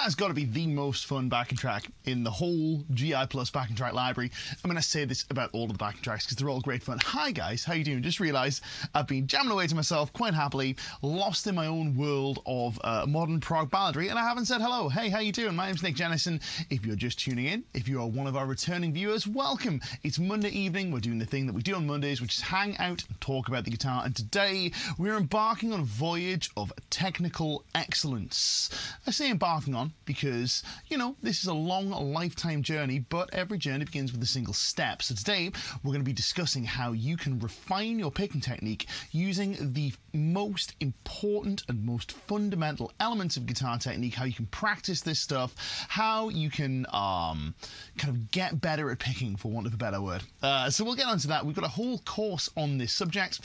that has got to be the most fun backing track in the whole GI Plus backing track library. I'm going to say this about all of the backing tracks because they're all great fun. Hi guys, how you doing? Just realised I've been jamming away to myself quite happily, lost in my own world of modern prog balladry, and I haven't said hello. Hey, how you doing? My name's Nick Jennison. If you're just tuning in, if you are one of our returning viewers, welcome. It's Monday evening. We're doing the thing that we do on Mondays, which is hang out and talk about the guitar, and today we're embarking on a voyage of technical excellence. I say embarking on because, you know, this is a long lifetime journey, but every journey begins with a single step. So today we're going to be discussing how you can refine your picking technique using the most important and most fundamental elements of guitar technique, how you can practice this stuff, how you can kind of get better at picking, for want of a better word. So we'll get onto that. We've got a whole course on this subject,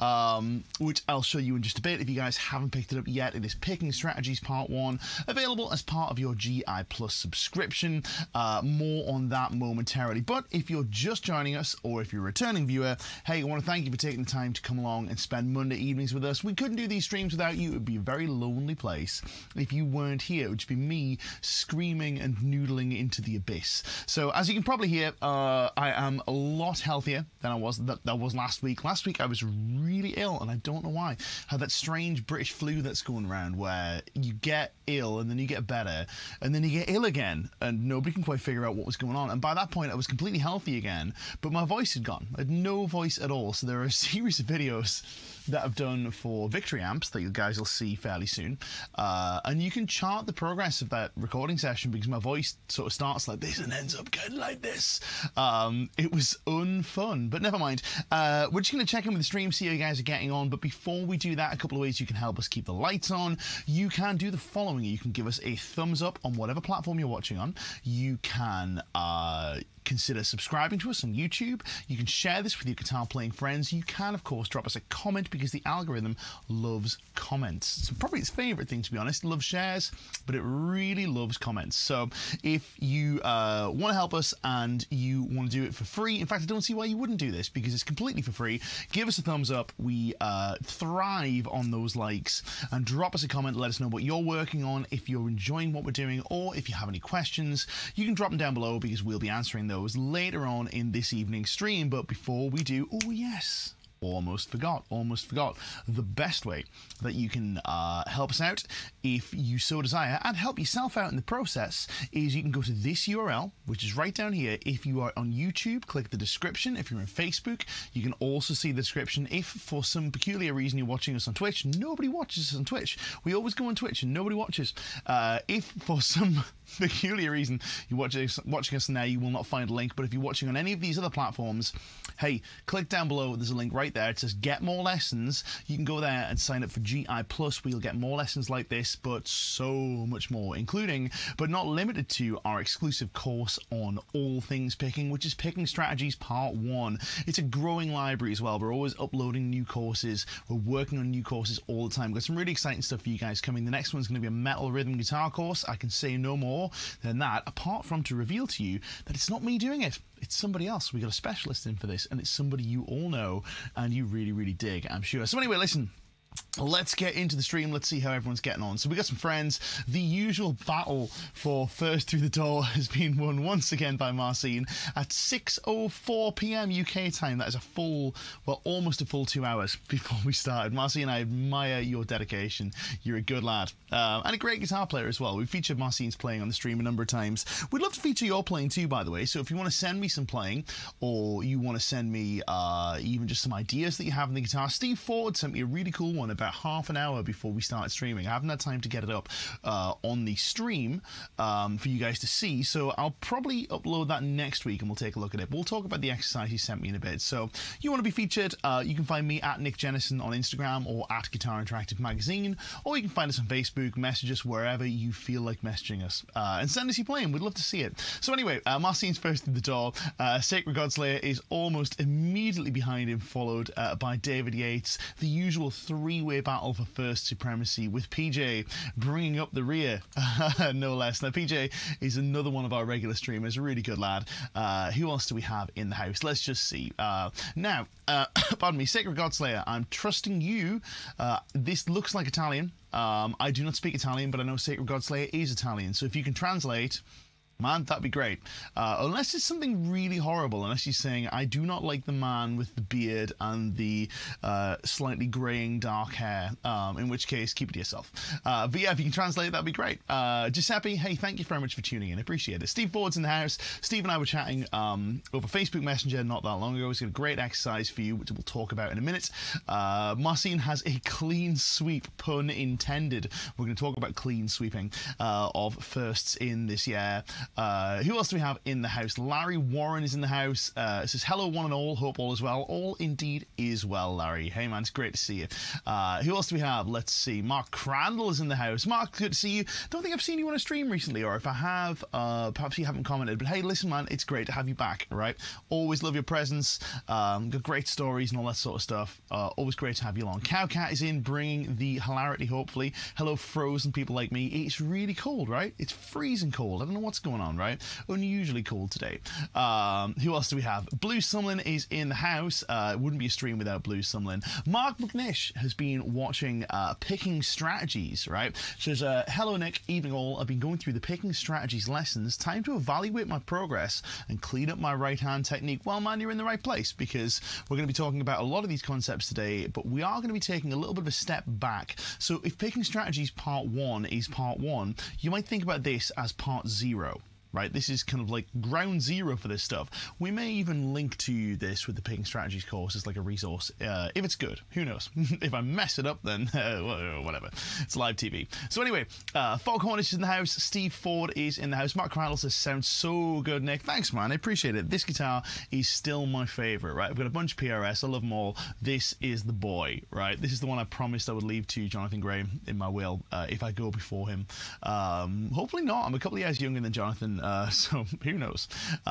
which I'll show you in just a bit. If you guys haven't picked it up yet, it is Picking Strategies Part 1, available as part of your GI Plus subscription. More on that momentarily. But if you're just joining us, or if you're a returning viewer, hey, I want to thank you for taking the time to come along and spend Monday evenings with us. We couldn't do these streams without you. It would be a very lonely place if you weren't here. It would just be me screaming and noodling into the abyss. So as you can probably hear, I am a lot healthier than I was last week. Last week I was really ill, and I don't know why. I had that strange British flu that's going around where you get ill and then you get better and then you get ill again, and nobody can quite figure out what was going on. And by that point I was completely healthy again, but my voice had gone. I had no voice at all. So there are a series of videos that I've done for Victory amps that you guys will see fairly soon, and you can chart the progress of that recording session because my voice sort of starts like this and ends up getting like this. It was unfun, but never mind. We're just going to check in with the stream, see how you guys are getting on, but before we do that, a couple of ways you can help us keep the lights on. You can do the following. You can give us a thumbs up on whatever platform you're watching on. You can consider subscribing to us on YouTube. You can share this with your guitar playing friends. You can, of course, drop us a comment because the algorithm loves comments. It's probably its favorite thing, to be honest. It loves shares, but it really loves comments. So if you want to help us and you want to do it for free, in fact, I don't see why you wouldn't do this because it's completely for free. Give us a thumbs up. We thrive on those likes, and drop us a comment. Let us know what you're working on, if you're enjoying what we're doing, or if you have any questions. You can drop them down below because we'll be answering those later on in this evening's stream. But before we do, oh yes, almost forgot, the best way that you can help us out, if you so desire, and help yourself out in the process, is you can go to this URL, which is right down here. If you are on YouTube, click the description. If you're on Facebook, you can also see the description. If for some peculiar reason you're watching us on Twitch, nobody watches us on Twitch. We always go on Twitch and nobody watches. If for some peculiar reason you're watching us now, you will not find a link, but if you're watching on any of these other platforms, hey, click down below. There's a link right there. It says get more lessons. You can go there and sign up for GI Plus, where you'll get more lessons like this, but so much more, including but not limited to our exclusive course on all things picking, which is Picking Strategies Part 1. It's a growing library as well. We're always uploading new courses. We're working on new courses all the time. We've got some really exciting stuff for you guys coming. The next one's going to be a metal rhythm guitar course. I can say no more than that, apart from to reveal to you that it's not me doing it. It's somebody else. We got a specialist in for this, and it's somebody you all know and you really, really dig, I'm sure. So anyway, listen, let's get into the stream. Let's see how everyone's getting on. So we got some friends. The usual battle for first through the door has been won once again by Marcin at 6:04 p.m. UK time. That is a full, well, almost a full 2 hours before we started. Marcin, I admire your dedication. You're a good lad. And a great guitar player as well. We've featured Marcin's playing on the stream a number of times. We'd love to feature your playing too, by the way. So if you want to send me some playing, or you want to send me even just some ideas that you have in the guitar, Steve Ford sent me a really cool one about half an hour before we started streaming. I haven't had time to get it up on the stream for you guys to see, so I'll probably upload that next week and we'll take a look at it. We'll talk about the exercise he sent me in a bit. So you want to be featured, you can find me at Nick Jennison on Instagram or at Guitar Interactive Magazine, or you can find us on Facebook, message us wherever you feel like messaging us, and send us your playing. We'd love to see it. So anyway, Marcin's first through the door. Sacred Godslayer is almost immediately behind him, followed by David Yates. The usual three-way three-way battle for first supremacy with PJ bringing up the rear, no less. Now, PJ is another one of our regular streamers, a really good lad. Who else do we have in the house? Let's just see. Now, pardon me, Sacred Godslayer, I'm trusting you. This looks like Italian. I do not speak Italian, but I know Sacred Godslayer is Italian, so if you can translate, man, that'd be great. Unless it's something really horrible, unless you're saying, I do not like the man with the beard and the slightly greying dark hair, in which case, keep it to yourself. But yeah, if you can translate, that'd be great. Giuseppe, hey, thank you very much for tuning in. I appreciate it. Steve Ford's in the house. Steve and I were chatting over Facebook Messenger not that long ago. He's got a great exercise for you, which we'll talk about in a minute. Marcin has a clean sweep, pun intended. We're going to talk about clean sweeping of firsts in this year. Who else do we have in the house? Larry Warren is in the house. It says, hello one and all, hope all is well. All indeed is well, Larry. Hey man, it's great to see you. Who else do we have? Let's see. Mark Crandall is in the house. Mark, good to see you. Don't think I've seen you on a stream recently, or if I have, perhaps you haven't commented, but hey, listen man, it's great to have you back, right? Always love your presence. Got great stories and all that sort of stuff. Always great to have you along. Cowcat is in, bringing the hilarity, hopefully. Hello frozen people like me. It's really cold, right? It's freezing cold. I don't know what's going on, right? Unusually cold today. Who else do we have? Blue Sumlin is in the house. It wouldn't be a stream without Blue Sumlin. Mark McNish has been watching Picking Strategies, right? Says, hello Nick, evening all. I've been going through the Picking Strategies lessons. Time to evaluate my progress and clean up my right hand technique. Well man, you're in the right place, because we're going to be talking about a lot of these concepts today, but we are going to be taking a little bit of a step back. So if Picking Strategies part 1 is part 1, you might think about this as part 0. Right, this is kind of like ground zero for this stuff. We may even link to this with the Picking Strategies course as like a resource, if it's good. Who knows? If I mess it up, then whatever. It's live TV. So anyway, Foghorn is in the house. Steve Ford is in the house. Mark Crandall says, sounds so good, Nick. Thanks, man. I appreciate it. This guitar is still my favorite, right? I've got a bunch of PRS. I love them all. This is the boy, right? This is the one I promised I would leave to Jonathan Gray in my will if I go before him. Hopefully not. I'm a couple of years younger than Jonathan. So who knows?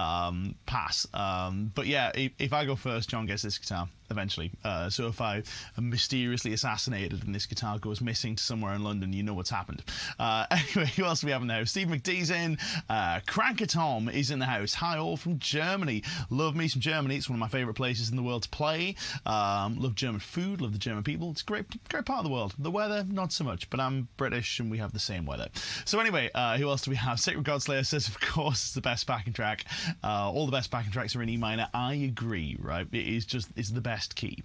Pass. But yeah, if I go first, John gets this guitar eventually. So if I am mysteriously assassinated and this guitar goes missing to somewhere in London, you know what's happened. Anyway, who else do we have in the house? Steve McDee's in. Cranker Tom is in the house. Hi all from Germany. Love me some Germany. It's one of my favourite places in the world to play. Love German food. Love the German people. It's a great part of the world. The weather, not so much, but I'm British and we have the same weather. So anyway, who else do we have? Sacred Godslayer says, of course, it's the best backing track. All the best backing tracks are in E minor. I agree, right? It's the best key.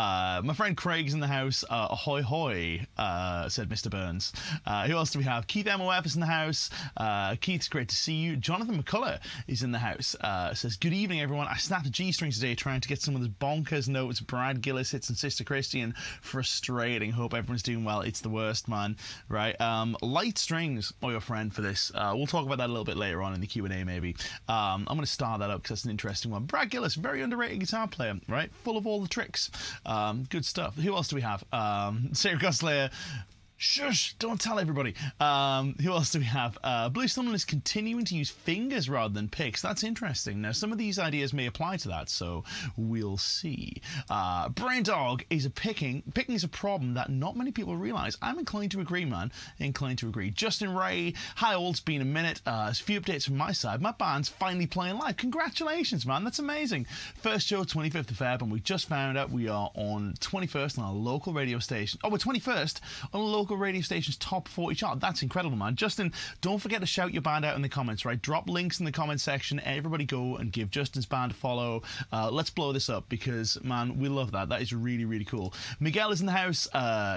My friend Craig's in the house. Ahoy hoy, said Mr. Burns. Who else do we have? Keith MOF is in the house. Keith, it's great to see you. Jonathan McCullough is in the house. Says, good evening everyone. I snapped a G-string today trying to get some of those bonkers notes Brad Gillis hits and Sister Christian. Frustrating. Hope everyone's doing well. It's the worst, man. Right? Light strings are your friend for this. We'll talk about that a little bit later on in the Q&A maybe. I'm going to start that up because that's an interesting one. Brad Gillis, very underrated guitar player, right? Full of all the tricks. Good stuff. Who else do we have? Sacred Godslayer. Shush! Don't tell everybody. Who else do we have? Blue Sumlin is continuing to use fingers rather than picks. That's interesting. Now, some of these ideas may apply to that, so we'll see. Brain Dog is picking. Picking is a problem that not many people realize. I'm inclined to agree, man. Inclined to agree. Justin Ray. Hi, all. It's been a minute. A few updates from my side. My band's finally playing live. Congratulations, man. That's amazing. First show, 25th of Feb, and we just found out we are on 21st on our local radio station. Oh, we're 21st on a local radio station's top 40 chart. That's incredible, man. Justin, don't forget to shout your band out in the comments, right? Drop links in the comment section. Everybody go and give Justin's band a follow. Let's blow this up because, man, we love that. That is really, really cool. Miguel is in the house.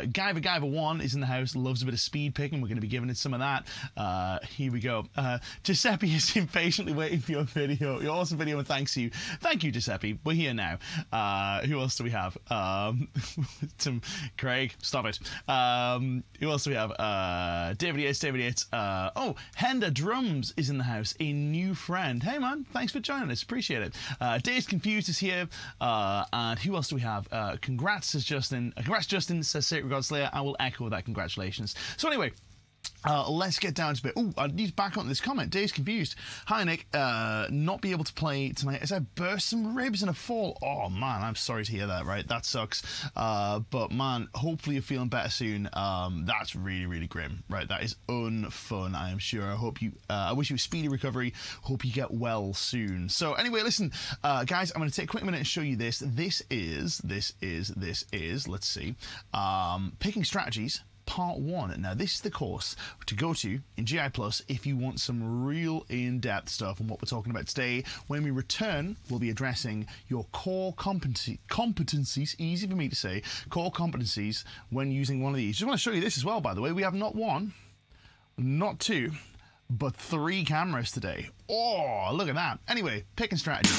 Guyver1 is in the house. Loves a bit of speed picking. We're going to be giving it some of that. Here we go. Giuseppe is impatiently waiting for your video. Your awesome video, and thanks you. Thank you, Giuseppe. We're here now. Who else do we have? Craig, stop it. Who else do we have? David Yates. Oh, Henda Drums is in the house. A new friend. Hey, man. Thanks for joining us. Appreciate it. Dazed Confused is here. And who else do we have? Congrats, says Justin. Congrats, Justin, says Sacred Godslayer. I will echo that. Congratulations. So anyway, Let's get down to it. Oh, I need to back on this comment. Dave's confused. Hi, Nick. Not be able to play tonight as I burst some ribs in a fall. Oh, man, I'm sorry to hear that, right? That sucks. But, man, hopefully you're feeling better soon. That's really, really grim, right? That is unfun, I am sure. I hope you, I wish you a speedy recovery. Hope you get well soon. So, anyway, listen, guys, I'm going to take a quick minute and show you this. This is, let's see, picking strategies. Part 1. Now, this is the course to go to in GI Plus if you want some real in-depth stuff on what we're talking about today. When we return, we'll be addressing your core competencies, easy for me to say, core competencies when using one of these. Just want to show you this as well, by the way. We have not 1, not 2, but 3 cameras today. Oh, look at that. Anyway, picking strategy.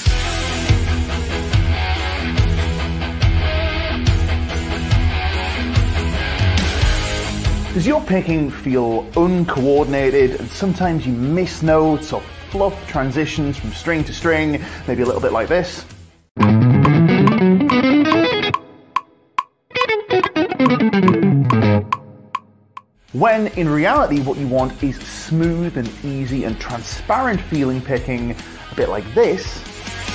Does your picking feel uncoordinated and sometimes you miss notes or fluff transitions from string to string, maybe a little bit like this? When in reality what you want is smooth and easy and transparent feeling picking, a bit like this.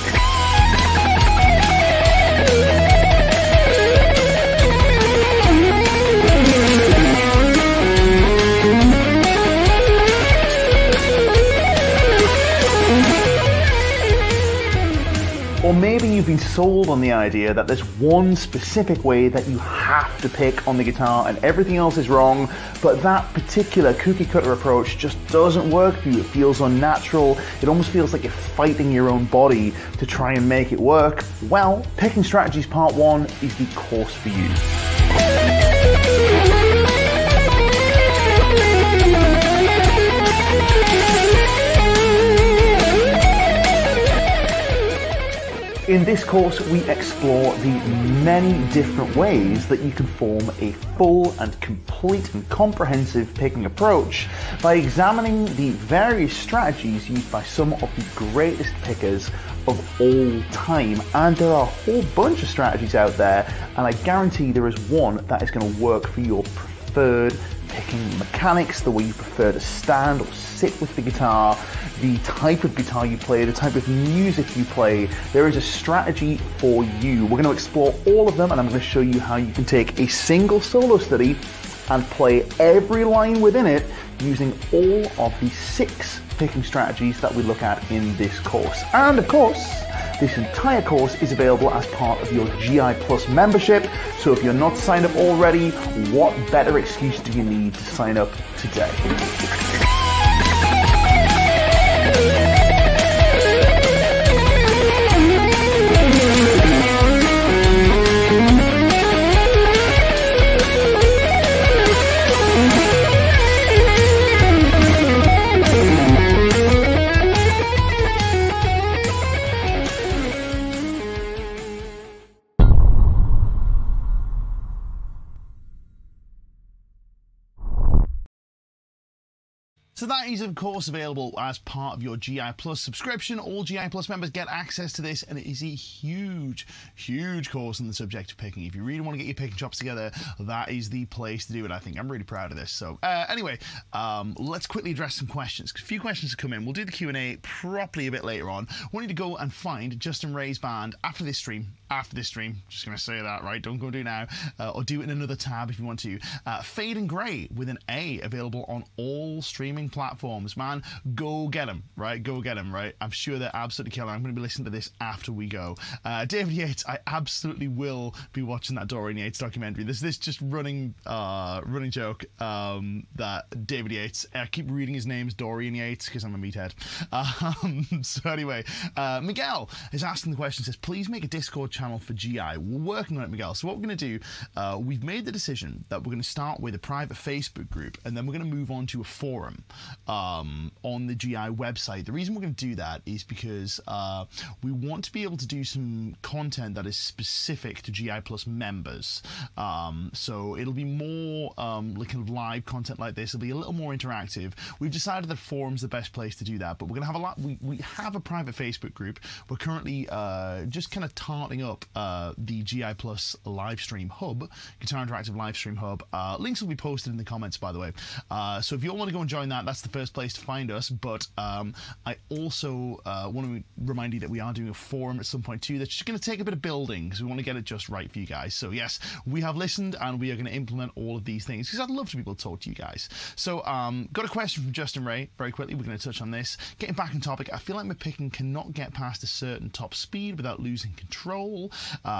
Or maybe you've been sold on the idea that there's one specific way that you have to pick on the guitar and everything else is wrong, but that particular cookie cutter approach just doesn't work for you. It feels unnatural. It almost feels like you're fighting your own body to try and make it work. Well, Picking Strategies Part 1 is the course for you. In this course, we explore the many different ways that you can form a full and complete and comprehensive picking approach by examining the various strategies used by some of the greatest pickers of all time. And there are a whole bunch of strategies out there, and I guarantee there is one that is going to work for your preferred picking mechanics, the way you prefer to stand or sit with the guitar, the type of guitar you play, the type of music you play. There is a strategy for you. We're going to explore all of them, and I'm going to show you how you can take a single solo study and play every line within it using all of the 6 picking strategies that we look at in this course. And of course, this entire course is available as part of your GI Plus membership. So if you're not signed up already, what better excuse do you need to sign up today? So that is, of course, available as part of your GI Plus subscription. All GI Plus members get access to this, and it is a huge, huge course on the subject of picking. If you really want to get your picking chops together, that is the place to do it, I think. I'm really proud of this. So anyway, let's quickly address some questions. A few questions have come in. We'll do the Q&A properly a bit later on. I want you to go and find Justin Ray's band after this stream. Just going to say that, right? Don't go do it now. Or do it in another tab if you want to. Fade and Grey with an A, available on all streaming platforms. Man, go get them, right? Go get them, right? I'm sure they're absolutely killer. I'm going to be listening to this after we go. David Yates, I absolutely will be watching that Dorian Yates documentary. There's this just running joke that David Yates, I keep reading his name as Dorian Yates because I'm a meathead. So anyway, Miguel is asking the question, says, please make a Discord channel for GI. We're working on it, Miguel. So what we're going to do, we've made the decision that we're going to start with a private Facebook group, and then we're going to move on to a forum on the GI website. The reason we're going to do that is because we want to be able to do some content that is specific to GI Plus members. So it'll be more like kind of live content like this. It'll be a little more interactive. We've decided that forum's the best place to do that, but we're going to have a lot. We have a private Facebook group. We're currently just kind of tarting up the GI Plus live stream hub, Guitar Interactive live stream hub. Links will be posted in the comments, by the way. So if you all want to go and join that, that's the first place to find us. But I also want to remind you that we are doing a forum at some point too. That's just going to take a bit of building because we want to get it just right for you guys. So yes, we have listened and we are going to implement all of these things because I'd love to be able to talk to you guys. So got a question from Justin Ray very quickly. We're going to touch on this. Getting back on topic, I feel like my picking cannot get past a certain top speed without losing control.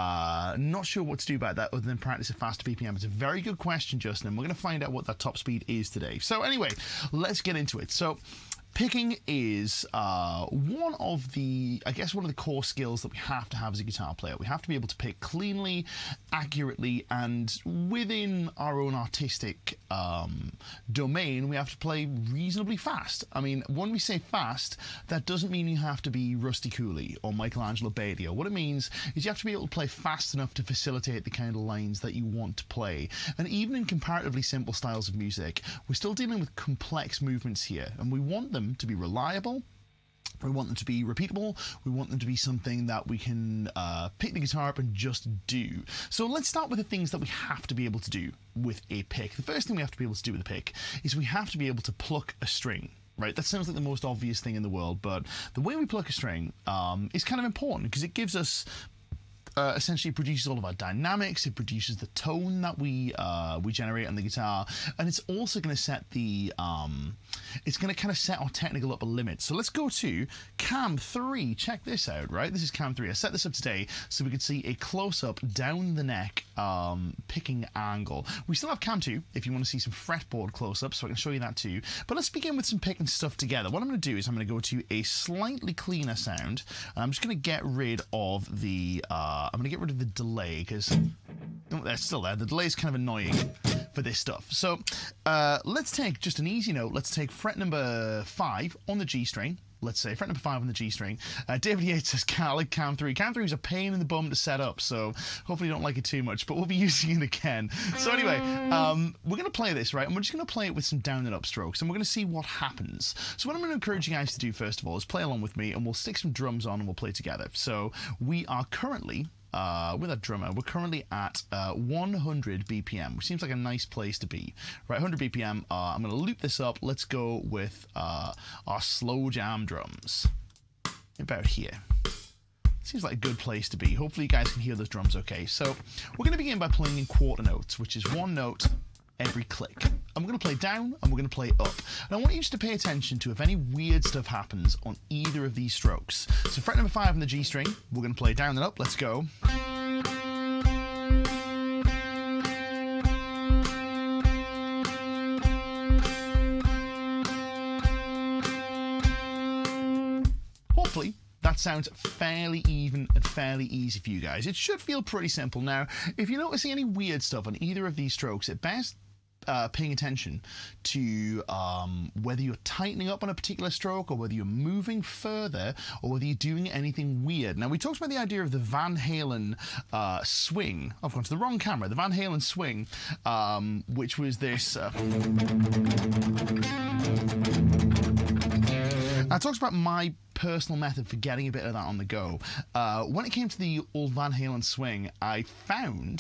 Not sure what to do about that other than practice a faster BPM. It's a very good question, Justin, and we're going to find out what that top speed is today. So anyway, let's get into it. So picking is one of the core skills that we have to have as a guitar player. We have to be able to pick cleanly, accurately, and within our own artistic domain, we have to play reasonably fast. I mean, when we say fast, that doesn't mean you have to be Rusty Cooley or Michelangelo Badio. What it means is you have to be able to play fast enough to facilitate the kind of lines that you want to play. And even in comparatively simple styles of music, we're still dealing with complex movements here, and we want them to be reliable. We want them to be repeatable. We want them to be something that we can pick the guitar up and just do. So let's start with the things that we have to be able to do with a pick. The first thing we have to be able to do with a pick is we have to be able to pluck a string. Right, that sounds like the most obvious thing in the world, but the way we pluck a string is kind of important because it gives us essentially produces all of our dynamics. It produces the tone that we generate on the guitar, and it's also going to set the it's going to kind of set our technical upper limit. So let's go to cam 3. Check this out. Right, this is cam 3. I set this up today so we can see a close-up down the neck picking angle. We still have cam 2 if you want to see some fretboard close-ups, so I can show you that too. But let's begin with some picking stuff together. What I'm going to do is I'm going to go to a slightly cleaner sound. I'm just going to get rid of the I'm going to get rid of the delay because that's still there. The delay is kind of annoying for this stuff. So let's take just an easy note. Let's take fret number 5 on the G string. Let's say fret number 5 on the G string. David Yates says, I like cam 3. Cam 3 is a pain in the bum to set up, so hopefully you don't like it too much, but we'll be using it again. So anyway, we're going to play this, right? And we're just going to play it with some down and up strokes, and we're going to see what happens. So what I'm going to encourage you guys to do, first of all, is play along with me, and we'll stick some drums on, and we'll play together. So we are currently with a drummer, we're currently at 100 BPM, which seems like a nice place to be. Right, 100 BPM, I'm going to loop this up. Let's go with our slow jam drums. About here. Seems like a good place to be. Hopefully you guys can hear those drums okay. So we're going to begin by playing in quarter notes, which is one note every click. And we're going to play down and we're going to play up. And I want you just to pay attention to if any weird stuff happens on either of these strokes. So fret number 5 on the G string, we're going to play down and up. Let's go. Hopefully that sounds fairly even and fairly easy for you guys. It should feel pretty simple. Now, if you're noticing any weird stuff on either of these strokes, it best paying attention to whether you're tightening up on a particular stroke or whether you're moving further or whether you're doing anything weird. Now, we talked about the idea of the Van Halen swing. I've gone to the wrong camera. The Van Halen swing, which was this... I talked about my personal method for getting a bit of that on the go. When it came to the old Van Halen swing, I found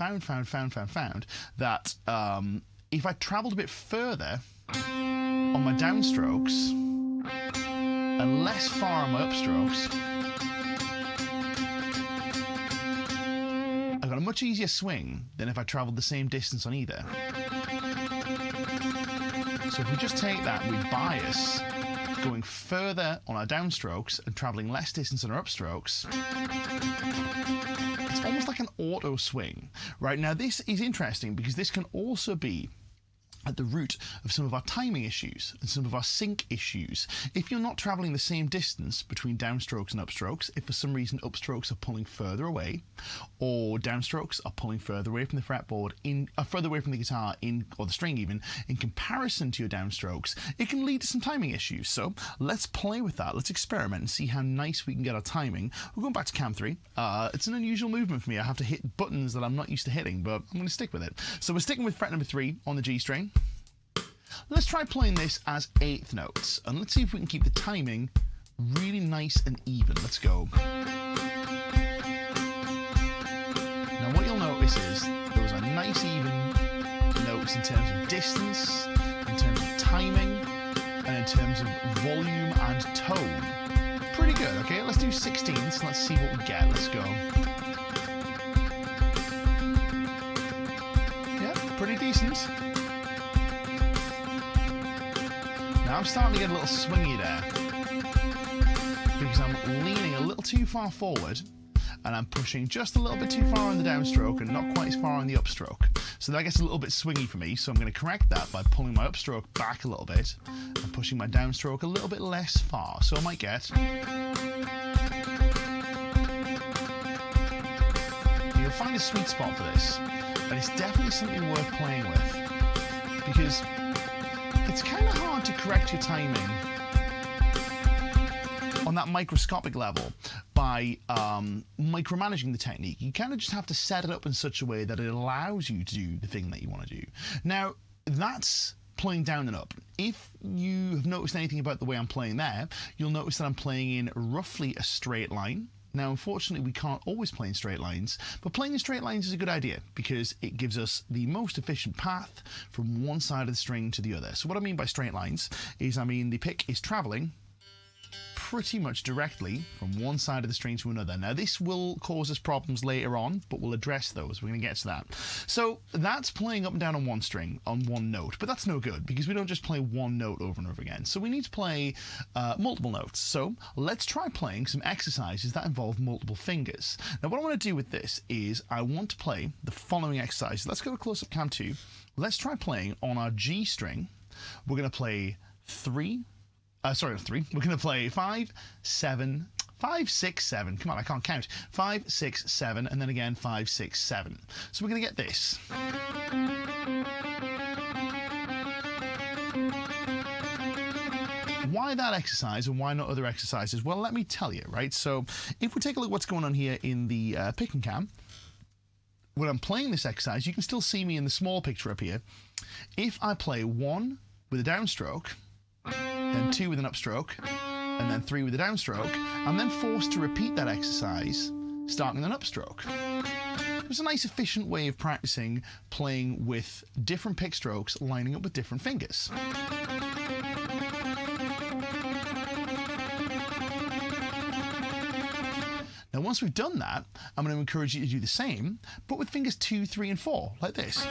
that if I traveled a bit further on my downstrokes and less far on my upstrokes, I got a much easier swing than if I traveled the same distance on either. So if we just take that and we bias going further on our downstrokes and traveling less distance on our upstrokes, it's almost like an auto swing. Right, now this is interesting because this can also be at the root of some of our timing issues and some of our sync issues. If you're not traveling the same distance between downstrokes and upstrokes, if for some reason upstrokes are pulling further away or downstrokes are pulling further away from the fretboard, further away from the guitar or the string even, in comparison to your downstrokes, it can lead to some timing issues. So let's play with that. Let's experiment and see how nice we can get our timing. We're going back to cam 3. It's an unusual movement for me. I have to hit buttons that I'm not used to hitting, but I'm going to stick with it. So we're sticking with fret number 3 on the G string. Let's try playing this as 8th notes, and let's see if we can keep the timing really nice and even. Let's go. notices, those are nice even notes in terms of distance, in terms of timing, and in terms of volume and tone. Pretty good. Okay, let's do 16ths. Let's see what we get. Let's go. Yeah, pretty decent. Now I'm starting to get a little swingy there because I'm leaning a little too far forward and I'm pushing just a little bit too far on the downstroke and not quite as far on the upstroke. So that gets a little bit swingy for me, so I'm going to correct that by pulling my upstroke back a little bit and pushing my downstroke a little bit less far. So I might get... You'll find a sweet spot for this, and it's definitely something worth playing with, because it's kind of hard to correct your timing on that microscopic level by micromanaging the technique. You kind of just have to set it up in such a way that it allows you to do the thing that you want to do. Now, that's playing down and up. If you have noticed anything about the way I'm playing there, you'll notice that I'm playing in roughly a straight line. Now, unfortunately, we can't always play in straight lines, but playing in straight lines is a good idea because it gives us the most efficient path from one side of the string to the other. So what I mean by straight lines is, I mean the pick is traveling pretty much directly from one side of the string to another. Now, this will cause us problems later on, but we'll address those. We're going to get to that. So that's playing up and down on one string, on one note, but that's no good because we don't just play one note over and over again. So we need to play multiple notes. So let's try playing some exercises that involve multiple fingers. Now, what I want to do with this is I want to play the following exercises. Let's go to close-up cam 2. Let's try playing on our G string. We're going to play sorry, not 3. We're going to play 5, 7, 5, 6, 7. Come on, I can't count. 5, 6, 7, and then again 5, 6, 7. So we're going to get this. Why that exercise and why not other exercises? Well, let me tell you, right? So if we take a look at what's going on here in the picking cam, when I'm playing this exercise, you can still see me in the small picture up here. If I play 1 with a downstroke, then 2 with an upstroke, and then 3 with a downstroke, I'm then forced to repeat that exercise starting with an upstroke. It was a nice efficient way of practicing playing with different pick strokes lining up with different fingers. Now, once we've done that, I'm going to encourage you to do the same, but with fingers 2, 3, and 4, like this.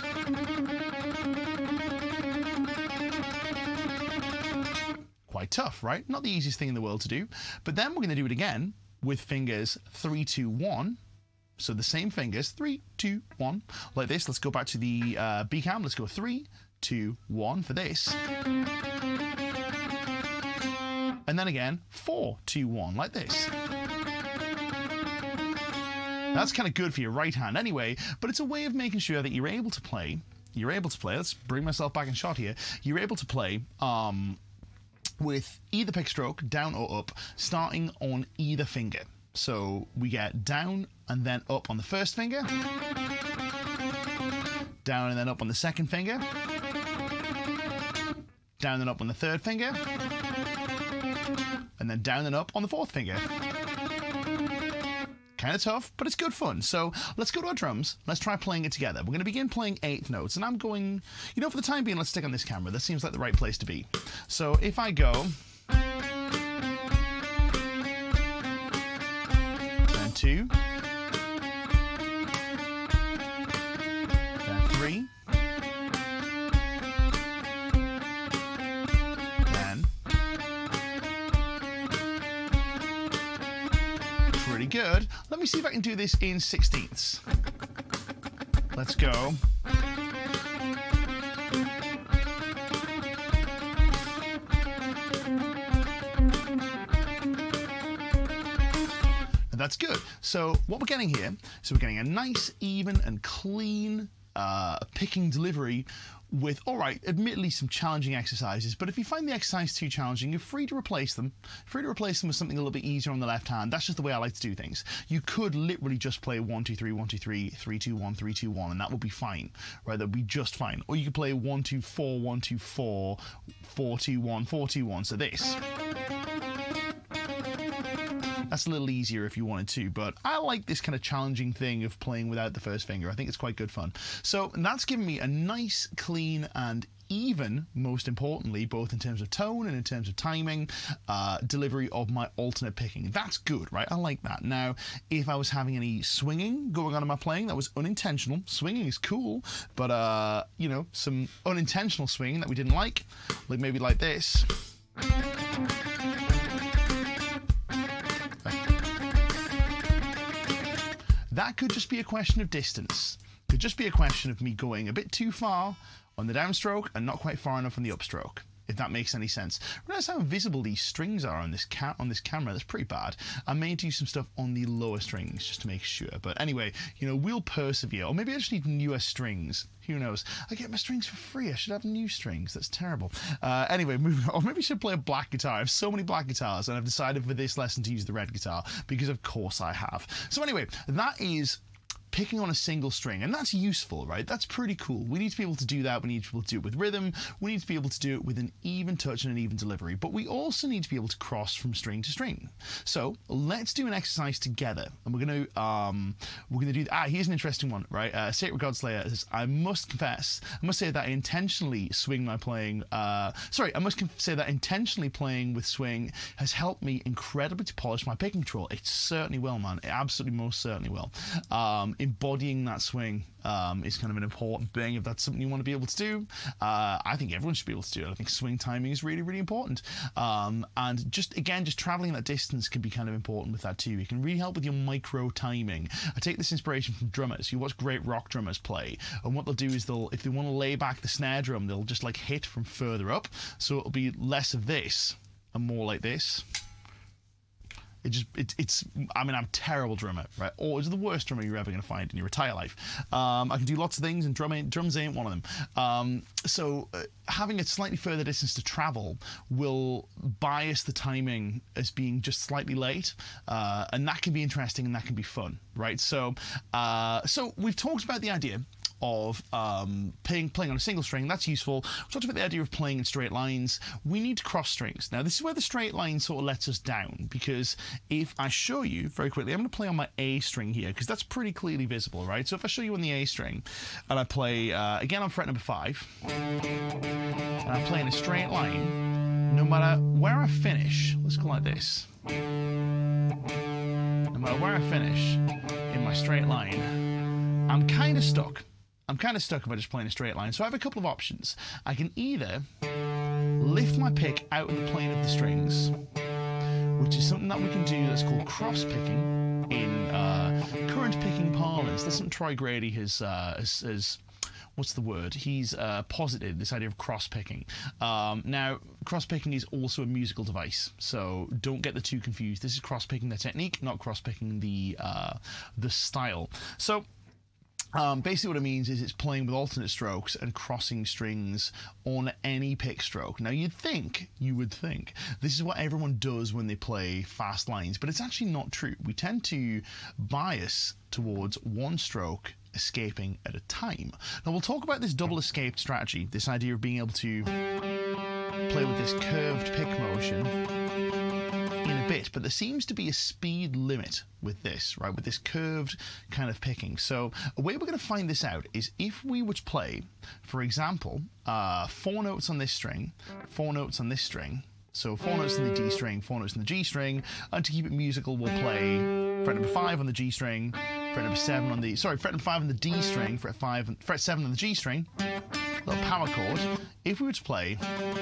Quite tough, right? Not the easiest thing in the world to do. But then we're going to do it again with fingers 3, 2, 1. So the same fingers, 3, 2, 1, like this. Let's go back to the B cam. Let's go 3, 2, 1 for this. And then again, 4, 2, 1, like this. That's kind of good for your right hand anyway, but it's a way of making sure that you're able to play. Let's bring myself back in shot here. You're able to play with either pick stroke, down or up, starting on either finger. So we get down and then up on the first finger, down and then up on the second finger, down and up on the third finger, and then down and up on the fourth finger. Kind of tough, but it's good fun. So let's go to our drums. Let's try playing it together. We're going to begin playing 8th notes, and I'm going, you know, for the time being, let's stick on this camera. That seems like the right place to be. So if I go, then 2, then 3, then, pretty good. Let me see if I can do this in 16ths. Let's go. And that's good. So what we're getting here, so we're getting a nice, even and clean picking delivery with, all right, admittedly some challenging exercises, but if you find the exercise too challenging, you're free to replace them. Free to replace them with something a little bit easier on the left hand. That's just the way I like to do things. You could literally just play 1, 2, 3, 1, 2, 3, 3, 2, 1, 3, 2, 1, and that would be fine, right? That would be just fine. Or you could play 1, 2, 4, 1, 2, 4, 4, 2, 1, 4, 2, 1. So this. That's a little easier if you wanted to, but I like this kind of challenging thing of playing without the first finger. I think it's quite good fun. So that's given me a nice, clean, and even, most importantly, both in terms of tone and in terms of timing, delivery of my alternate picking. That's good, right? I like that. Now, if I was having any swinging going on in my playing, that was unintentional. Swinging is cool, but, you know, some unintentional swinging that we didn't like maybe like this. That could just be a question of distance. Could just be a question of me going a bit too far on the downstroke and not quite far enough on the upstroke, if that makes any sense. Realize how visible these strings are on this camera. That's pretty bad. I may do some stuff on the lower strings just to make sure. But anyway, you know, we'll persevere. Or maybe I just need newer strings. Who knows? I get my strings for free. I should have new strings. That's terrible. Anyway, moving on. Or maybe I should play a black guitar. I have so many black guitars, and I've decided for this lesson to use the red guitar, because of course I have. So anyway, that is picking on a single string, and that's useful, right? That's pretty cool. We need to be able to do that. We need to be able to do it with rhythm. We need to be able to do it with an even touch and an even delivery, but we also need to be able to cross from string to string. So let's do an exercise together, and we're gonna do here's an interesting one, right? Sacred Godslayer says, I must say that I intentionally swing my playing, I must say that intentionally playing with swing has helped me incredibly to polish my picking control. It certainly will, man. It absolutely most certainly will. Embodying that swing is kind of an important thing. If that's something you want to be able to do, I think everyone should be able to do it. I think swing timing is really, really important. And just traveling that distance can be kind of important with that too. It can really help with your micro timing. I take this inspiration from drummers. You watch great rock drummers play, and what they'll do is if they want to lay back the snare drum, they'll just like hit from further up. So it'll be less of this and more like this. I mean, I'm a terrible drummer, right? Or it's the worst drummer you're ever going to find in your entire life. I can do lots of things, and drums ain't one of them. So having a slightly further distance to travel will bias the timing as being just slightly late, and that can be interesting and that can be fun, right? So we've talked about the idea of playing on a single string. That's useful. We talked about the idea of playing in straight lines. We need to cross strings. Now, this is where the straight line sort of lets us down, because if I show you very quickly, I'm going to play on my A string here, because that's pretty clearly visible, right? So if I show you on the A string, and I play, again on fret number 5, and I'm playing a straight line, no matter where I finish, let's go like this. No matter where I finish in my straight line, I'm kind of stuck. I'm kind of stuck if I just play in a straight line. So I have a couple of options. I can either lift my pick out of the plane of the strings, which is something that we can do that's called cross picking in current picking parlance. That's something Troy Grady has what's the word? He's posited this idea of cross picking. Now, cross picking is also a musical device, so don't get the two confused. This is cross picking the technique, not cross picking the style. So basically what it means is it's playing with alternate strokes and crossing strings on any pick stroke. Now you would think this is what everyone does when they play fast lines, but it's actually not true. We tend to bias towards one stroke escaping at a time. Now we'll talk about this double escape strategy, this idea of being able to play with this curved pick motion in a bit, but there seems to be a speed limit with this, right, with this curved kind of picking. So a way we're going to find this out is if we were to play, for example, 4 notes on this string, 4 notes on this string, so 4 notes in the D string, 4 notes in the G string, and to keep it musical, we'll play fret number 5 on the G fret number 5 on the D string, fret 7 on the G string, little power chord. If we were to play,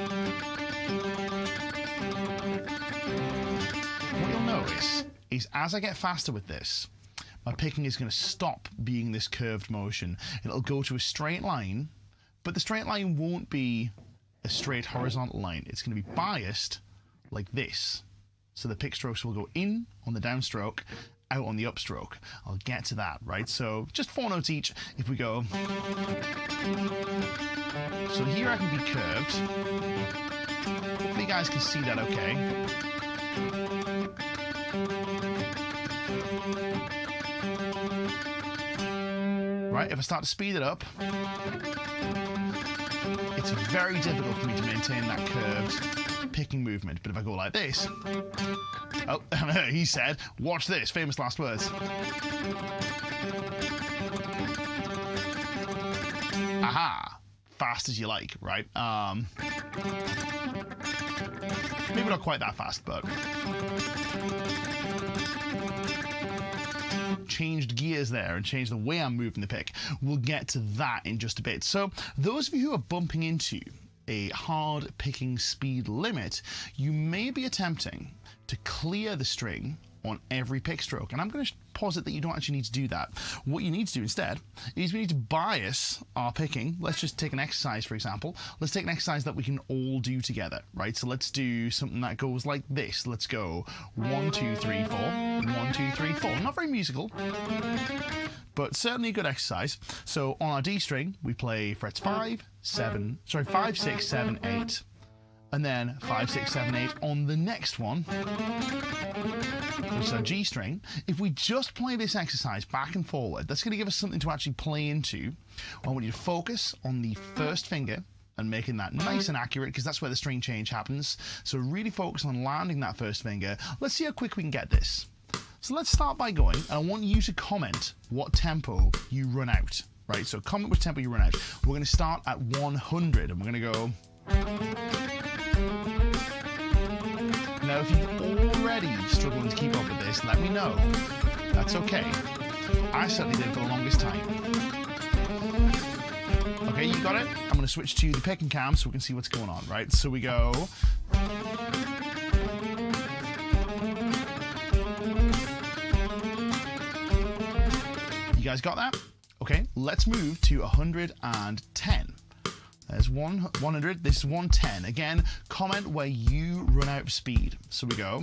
what you'll notice is as I get faster with this, my picking is going to stop being this curved motion. It'll go to a straight line, but the straight line won't be a straight horizontal line. It's going to be biased like this. So the pick strokes will go in on the downstroke, out on the upstroke. I'll get to that, right? So just 4 notes each. If we go, so here I can be curved. Hopefully you guys can see that okay. Right, if I start to speed it up, it's very difficult for me to maintain that curved picking movement. But if I go like this, oh, he said, watch this, famous last words. Aha, fast as you like, right? Maybe not quite that fast, but changed gears there and changed the way I'm moving the pick. We'll get to that in just a bit. So those of you who are bumping into a hard picking speed limit, you may be attempting to clear the string on every pick stroke. And I'm going to posit that you don't actually need to do that. What you need to do instead is we need to bias our picking. Let's just take an exercise, for example. Let's take an exercise that we can all do together, right? So let's do something that goes like this. Let's go 1, 2, 3, 4, 1, 2, 3, 4. Not very musical, but certainly a good exercise. So on our D string, we play frets 5, 6, 7, 8. And then 5, 6, 7, 8 on the next one, which is our G string. If we just play this exercise back and forward, that's going to give us something to actually play into. I want you to focus on the first finger and making that nice and accurate, because that's where the string change happens. So really focus on landing that first finger. Let's see how quick we can get this. So let's start by going, and I want you to comment what tempo you run out, right? So comment what tempo you run out. We're going to start at 100, and we're going to go. Now, if you're already struggling to keep up with this, let me know. That's okay. I certainly did for the longest time. Okay, you got it? I'm going to switch to the picking cam so we can see what's going on, right? So we go. You guys got that? Okay, let's move to 110. There's 100, this is 110. Again, comment where you run out of speed. So we go.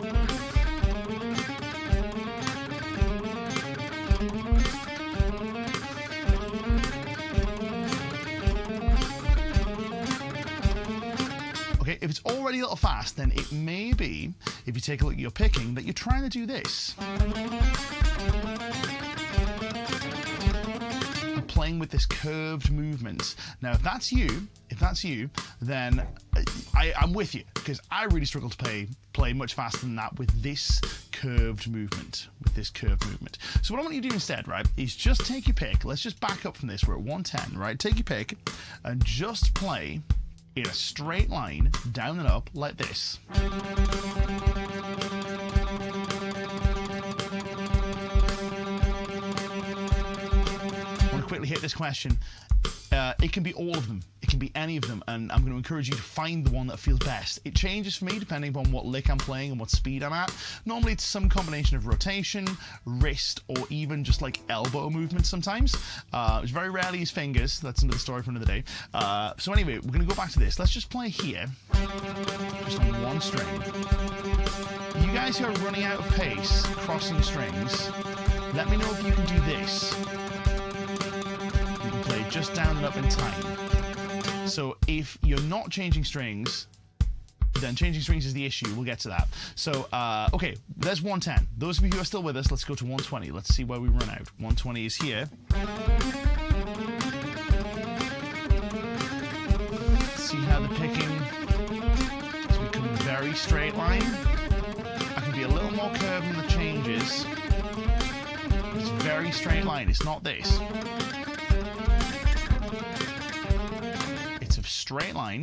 Okay, if it's already a little fast, then it may be, if you take a look at your picking, that you're trying to do this. Playing with this curved movement. Now, if that's you, then I'm with you, because I really struggle to play much faster than that with this curved movement. So what I want you to do instead, right, is just take your pick. Let's just back up from this. We're at 110, right? Take your pick and just play in a straight line, down and up, like this. Quickly hit this question. It can be all of them. It can be any of them, and I'm going to encourage you to find the one that feels best. It changes for me depending upon what lick I'm playing and what speed I'm at. Normally it's some combination of rotation, wrist, or even just like elbow movement sometimes. It's very rarely his fingers. That's another story for another day. So anyway, we're going to go back to this. Let's just play here, just on one string. You guys who are running out of pace, crossing strings, let me know if you can do this. Just down and up in time. So if you're not changing strings, then changing strings is the issue. We'll get to that. So, okay, there's 110. Those of you who are still with us, let's go to 120. Let's see where we run out. 120 is here. See how the picking is becoming very straight line. I can be a little more curved in the changes. It's very straight line. It's not this. Straight line.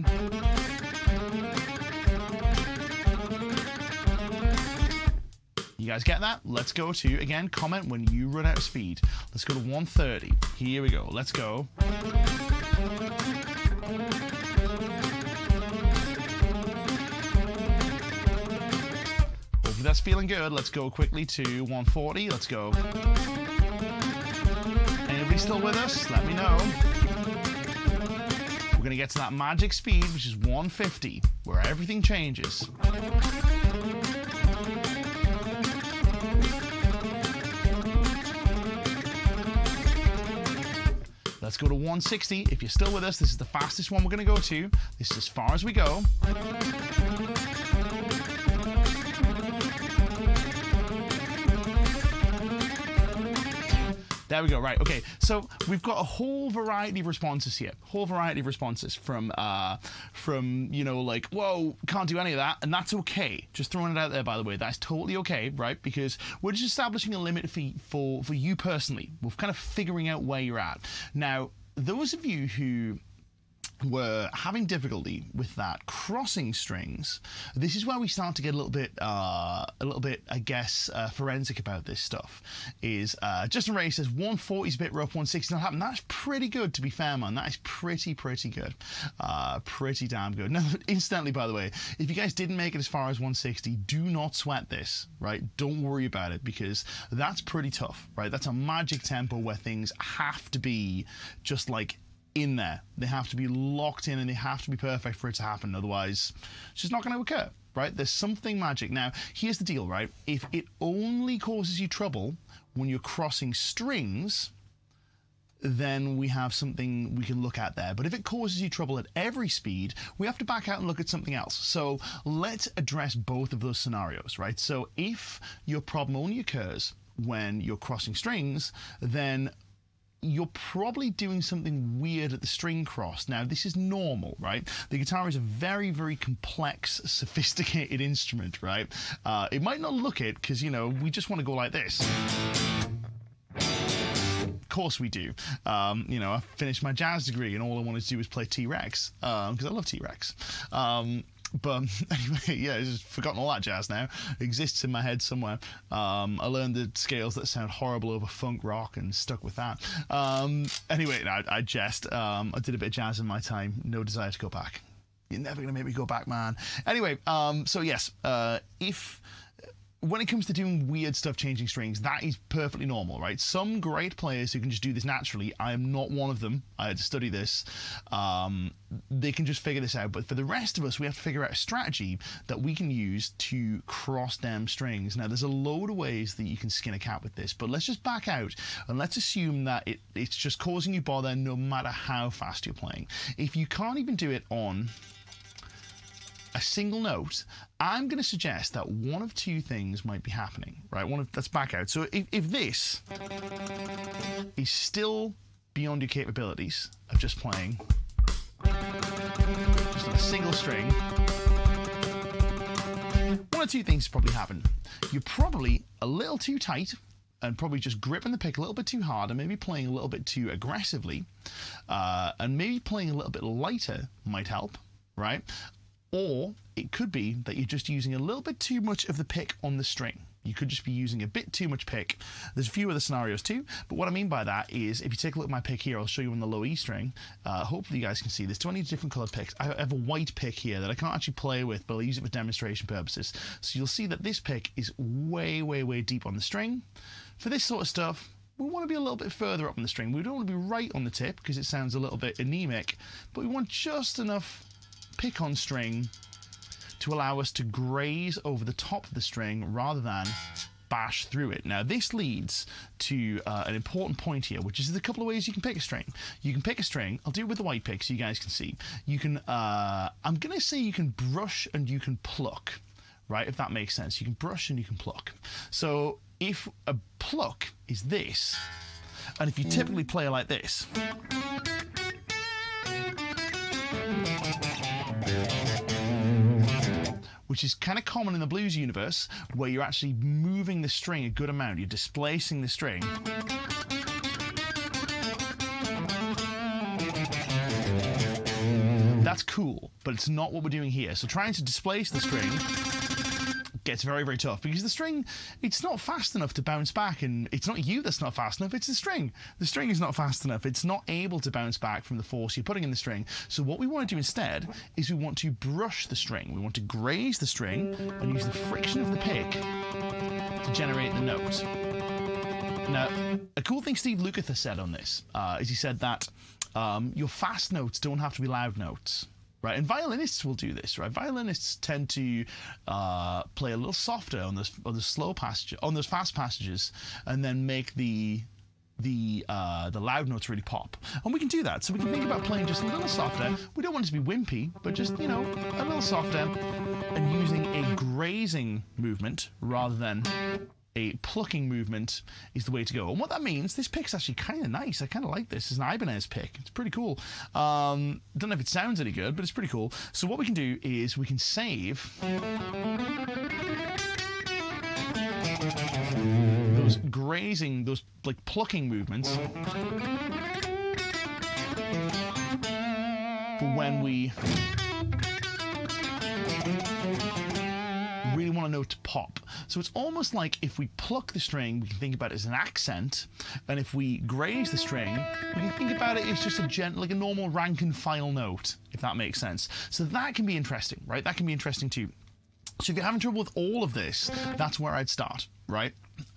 You guys get that? Let's go to, again, comment when you run out of speed. Let's go to 130. Here we go. Let's go. Hopefully that's feeling good. Let's go quickly to 140. Let's go. Anybody still with us? Let me know. We're going to get to that magic speed, which is 150, where everything changes. Let's go to 160. If you're still with us, this is the fastest one we're going to go to. This is as far as we go. There we go. Right. Okay. So we've got a whole variety of responses here. Whole variety of responses from you know, like, whoa, can't do any of that, and that's okay. Just throwing it out there, by the way, that's totally okay, right? Because we're just establishing a limit for you personally. We're kind of figuring out where you're at. Now, those of you who were having difficulty with that crossing strings, this is where we start to get a little bit, I guess, forensic about this stuff. Is Justin Ray says 140 is a bit rough, 160 not happening. That's pretty good, to be fair, man. That is pretty good, pretty damn good. Now, incidentally, by the way, if you guys didn't make it as far as 160, do not sweat this, right? Don't worry about it, because that's pretty tough, right? That's a magic tempo where things have to be just like in there. They have to be locked in and they have to be perfect for it to happen. Otherwise, it's just not going to occur, right? There's something magic. Now, here's the deal, right? If it only causes you trouble when you're crossing strings, then we have something we can look at there. But if it causes you trouble at every speed, we have to back out and look at something else. So let's address both of those scenarios, right? So if your problem only occurs when you're crossing strings, then you're probably doing something weird at the string cross. Now, this is normal, right? The guitar is a very, very complex, sophisticated instrument, right? It might not look it, because, you know, we just want to go like this. Of course we do. You know, I finished my jazz degree, and all I wanted to do was play T-Rex, because I love T-Rex. But anyway, yeah, I've just forgotten all that jazz now. It exists in my head somewhere. I learned the scales that sound horrible over funk rock and stuck with that. Anyway, no, I jest. I did a bit of jazz in my time. No desire to go back. You're never going to make me go back, man. Anyway, so yes, when it comes to doing weird stuff, changing strings, that is perfectly normal, right? Some great players who can just do this naturally, I am not one of them. I had to study this. They can just figure this out. But for the rest of us, we have to figure out a strategy that we can use to cross them strings. Now, there's a load of ways that you can skin a cat with this, but let's just back out and let's assume that it's just causing you bother no matter how fast you're playing. If you can't even do it on a single note, I'm going to suggest that one of two things might be happening, right? Let's back out. So if this is still beyond your capabilities of just playing just on a single string, one of two things probably happen. You're probably a little too tight and probably just gripping the pick a little bit too hard and maybe playing a little bit too aggressively, and maybe playing a little bit lighter might help, right? Or it could be that you're just using a little bit too much of the pick on the string. You could just be using a bit too much pick. There's a few other scenarios too, but what I mean by that is if you take a look at my pick here, I'll show you on the low E string. Hopefully you guys can see there's 20 different colored picks. I have a white pick here that I can't actually play with, but I'll use it for demonstration purposes. So you'll see that this pick is way, way, way deep on the string. For this sort of stuff, we want to be a little bit further up on the string. We don't want to be right on the tip because it sounds a little bit anemic, but we want just enough pick on string to allow us to graze over the top of the string rather than bash through it. Now, this leads to an important point here, which is a couple of ways you can pick a string. You can pick a string. I'll do it with the white pick so you guys can see. You can, I'm going to say you can brush and you can pluck, right? If that makes sense. You can brush and you can pluck. So if a pluck is this, and if you typically play like this, which is kind of common in the blues universe, where you're actually moving the string a good amount. You're displacing the string. That's cool, but it's not what we're doing here. So trying to displace the string gets very, very tough because the string, it's not fast enough to bounce back, and it's not you that's not fast enough, it's the string. The string is not fast enough. It's not able to bounce back from the force you're putting in the string. So what we want to do instead is we want to brush the string. We want to graze the string and use the friction of the pick to generate the note. Now, a cool thing Steve Lukather said on this is he said that your fast notes don't have to be loud notes. Right, and violinists will do this, right? Violinists tend to play a little softer on the slow passage, on those fast passages, and then make the loud notes really pop. And we can do that. So we can think about playing just a little softer. We don't want it to be wimpy, but just, you know, a little softer, and using a grazing movement rather than a plucking movement is the way to go. And what that means, this pick's actually kind of nice. I kind of like this. It's an Ibanez pick. It's pretty cool. Don't know if it sounds any good, but it's pretty cool. So what we can do is we can save those grazing, those like plucking movements for when we really want a note to pop. So it's almost like if we pluck the string, we can think about it as an accent, and if we graze the string, we can think about it as just like a normal rank and file note, if that makes sense. So that can be interesting, right? That can be interesting too. So if you're having trouble with all of this, that's where I'd start, right?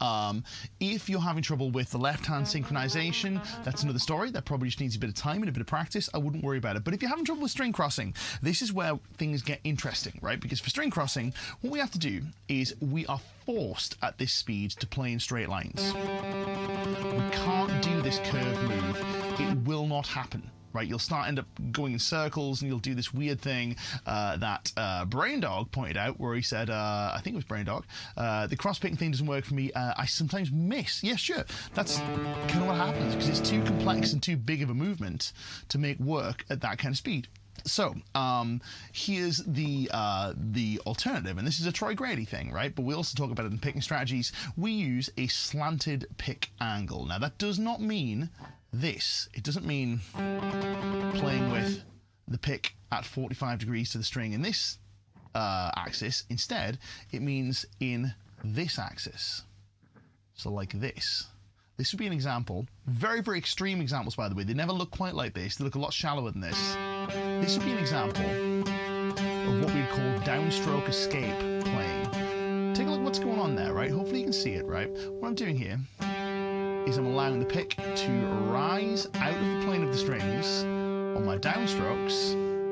If you're having trouble with the left-hand synchronization, that's another story. That probably just needs a bit of time and a bit of practice. I wouldn't worry about it. But if you're having trouble with string crossing, this is where things get interesting, right? Because for string crossing, what we have to do is we are forced at this speed to play in straight lines. We can't do this curve move. It will not happen. Right, you'll end up going in circles, and you'll do this weird thing that Braindog pointed out, where he said, I think it was Braindog, the cross-picking thing doesn't work for me. I sometimes miss. Yeah, sure. That's kind of what happens, because it's too complex and too big of a movement to make work at that kind of speed. So here's the alternative, and this is a Troy Grady thing, right? But we also talk about it in picking strategies. We use a slanted pick angle. Now, that does not mean this. It doesn't mean playing with the pick at 45 degrees to the string in this axis. Instead, it means in this axis. So like this. This would be an example. Very, very extreme examples, by the way. They never look quite like this. They look a lot shallower than this. This would be an example of what we'd call downstroke escape playing. Take a look at what's going on there, right? Hopefully you can see it, right? What I'm doing here is I'm allowing the pick to rise out of the plane of the strings on my downstrokes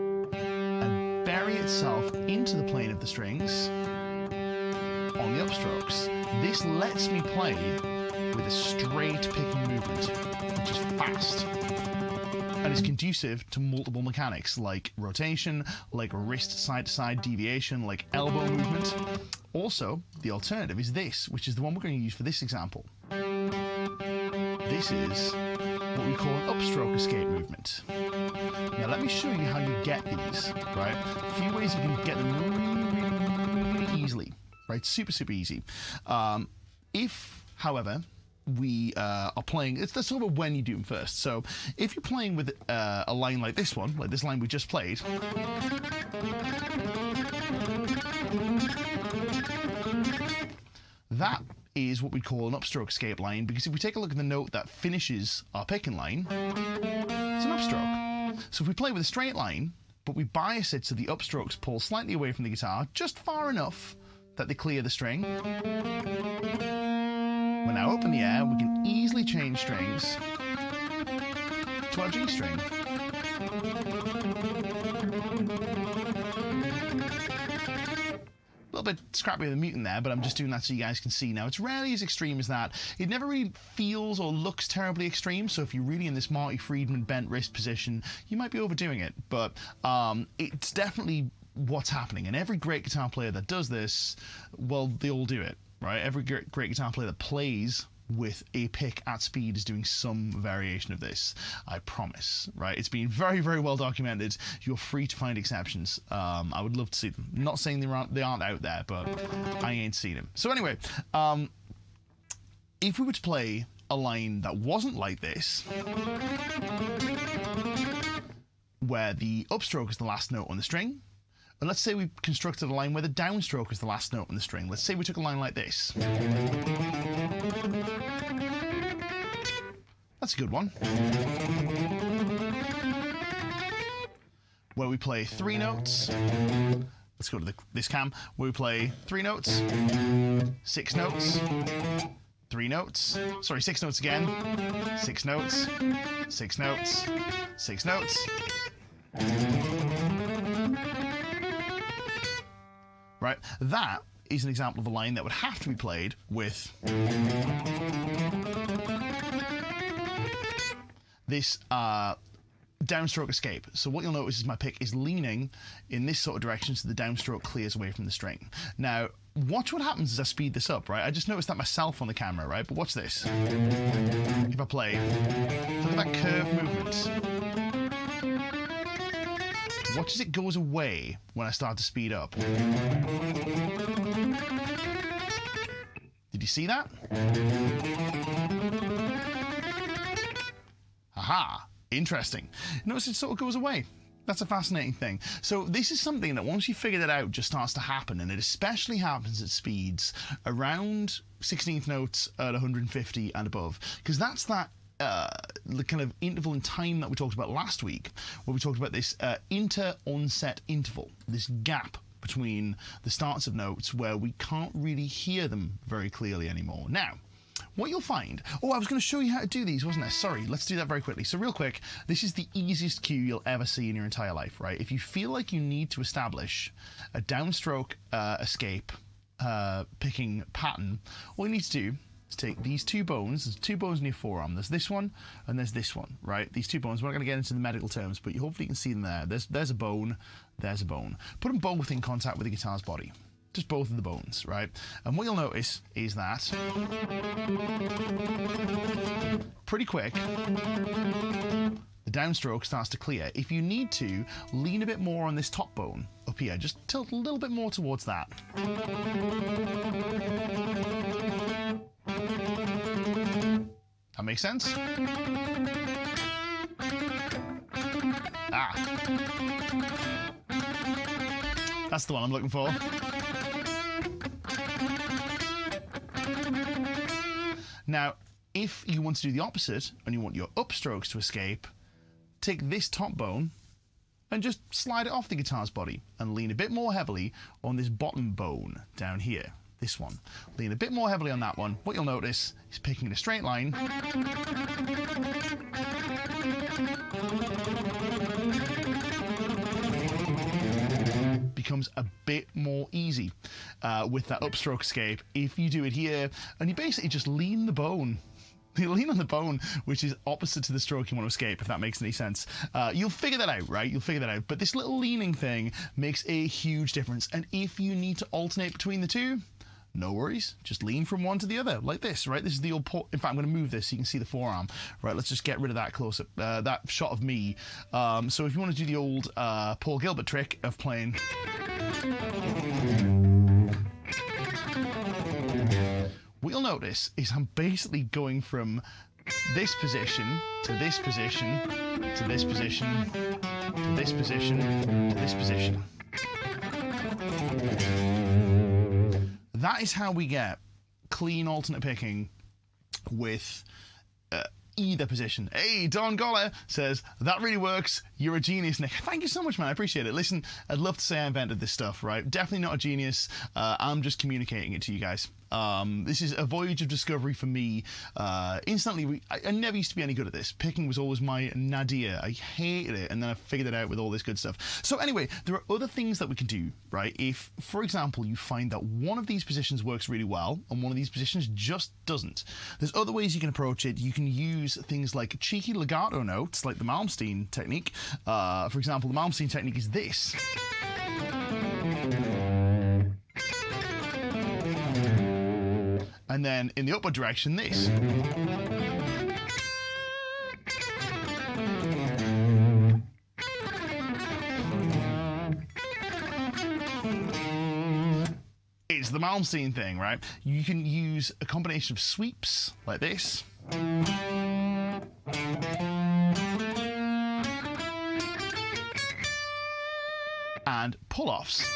and bury itself into the plane of the strings on the upstrokes. This lets me play with a straight picking movement, which is fast, and is conducive to multiple mechanics like rotation, like wrist side-to-side deviation, like elbow movement. Also, the alternative is this, which is the one we're going to use for this example. This is what we call an upstroke escape movement. Now let me show you how you get these, right? A few ways you can get them really easily, right? Super, super easy. If, however, we are playing, let's talk about when you do them first. So if you're playing with a line like this one, like this line we just played, that is what we call an upstroke escape line, because if we take a look at the note that finishes our picking line, it's an upstroke. So if we play with a straight line, but we bias it so the upstrokes pull slightly away from the guitar, just far enough that they clear the string, we're now up in the air, we can easily change strings to our G string. A little bit scrappy with the muting there, but I'm just doing that so you guys can see. Now, it's rarely as extreme as that. It never really feels or looks terribly extreme, so if you're really in this Marty Friedman bent wrist position, you might be overdoing it, but it's definitely what's happening. And every great guitar player that does this, well, they all do it, right? Every great guitar player that plays with a pick at speed is doing some variation of this, I promise, right? It's been very, very well documented. You're free to find exceptions. I would love to see them. I'm not saying they aren't out there, but I ain't seen them. So anyway, if we were to play a line that wasn't like this, where the upstroke is the last note on the string, and let's say we constructed a line where the downstroke is the last note on the string. Let's say we took a line like this. That's a good one. Where we play 3 notes. Let's go to this cam. Where we play 3 notes, 6 notes, 3 notes. Sorry, 6 notes again. 6 notes, 6 notes, 6 notes. Right, that is an example of a line that would have to be played with this downstroke escape. So what you'll notice is my pick is leaning in this sort of direction, so the downstroke clears away from the string. Now, watch what happens as I speed this up, right? I just noticed that myself on the camera, right? But watch this. If I play, look at that curve movement. Watch as it goes away when I start to speed up. Did you see that? Aha! Interesting. Notice it sort of goes away. That's a fascinating thing. So this is something that once you figure that out just starts to happen, and it especially happens at speeds around 16th notes at 150 and above, because that's that the kind of interval in time that we talked about last week, where we talked about this inter-onset interval, this gap between the starts of notes where we can't really hear them very clearly anymore. Now, what you'll find... Oh, I was going to show you how to do these, wasn't I? Sorry, let's do that very quickly. So real quick, this is the easiest cue you'll ever see in your entire life, right? If you feel like you need to establish a downstroke escape picking pattern, all you need to do is take these two bones. There's two bones in your forearm. There's this one and there's this one, right? These two bones, we're not going to get into the medical terms, but you hopefully can see them there. There's a bone, there's a bone. Put them both in contact with the guitar's body. Just both of the bones, right? And what you'll notice is that pretty quick, the downstroke starts to clear. If you need to, lean a bit more on this top bone up here. Just tilt a little bit more towards that. That makes sense? Ah. That's the one I'm looking for. Now, if you want to do the opposite and you want your upstrokes to escape, take this top bone and just slide it off the guitar's body and lean a bit more heavily on this bottom bone down here. This one. Lean a bit more heavily on that one. What you'll notice is picking in a straight line. Becomes a bit more easy with that upstroke escape if you do it here, and you basically just lean the bone. You lean on the bone, which is opposite to the stroke you want to escape, if that makes any sense. You'll figure that out, right? You'll figure that out. But this little leaning thing makes a huge difference, and if you need to alternate between the two, no worries, just lean from one to the other, like this, right? This is the old in fact, I'm going to move this so you can see the forearm. Right, let's just get rid of that close-up, that shot of me. So if you want to do the old Paul Gilbert trick of playing... What you'll notice is I'm basically going from this position to this position to this position to this position to this position. That is how we get clean alternate picking with either position. Hey, Don Goller says, that really works. You're a genius, Nick. Thank you so much, man. I appreciate it. Listen, I'd love to say I invented this stuff, right? Definitely not a genius. I'm just communicating it to you guys. This is a voyage of discovery for me. Instantly, I never used to be any good at this. Picking was always my nadir. I hated it, and then I figured it out with all this good stuff. So anyway, there are other things that we can do, right? If, for example, you find that one of these positions works really well, and one of these positions just doesn't, there's other ways you can approach it. You can use things like cheeky legato notes, like the Malmsteen technique. For example, the Malmsteen technique is this. And then in the upward direction, this. It's the Malmsteen thing, right? You can use a combination of sweeps like this. And pull-offs.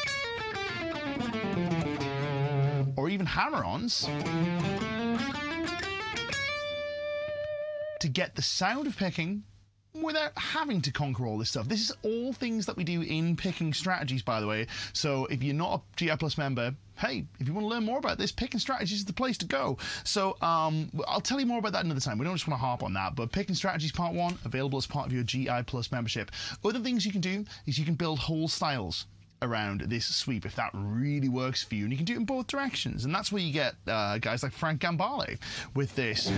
Or even hammer-ons to get the sound of picking without having to conquer all this stuff. This is all things that we do in picking strategies, by the way. So if you're not a GI Plus member, hey, if you want to learn more about this, picking strategies is the place to go. So I'll tell you more about that another time. We don't just want to harp on that, but picking strategies part 1, available as part of your GI Plus membership. Other things you can do is you can build whole styles around this sweep if that really works for you, and you can do it in both directions, and that's where you get guys like Frank Gambale with this.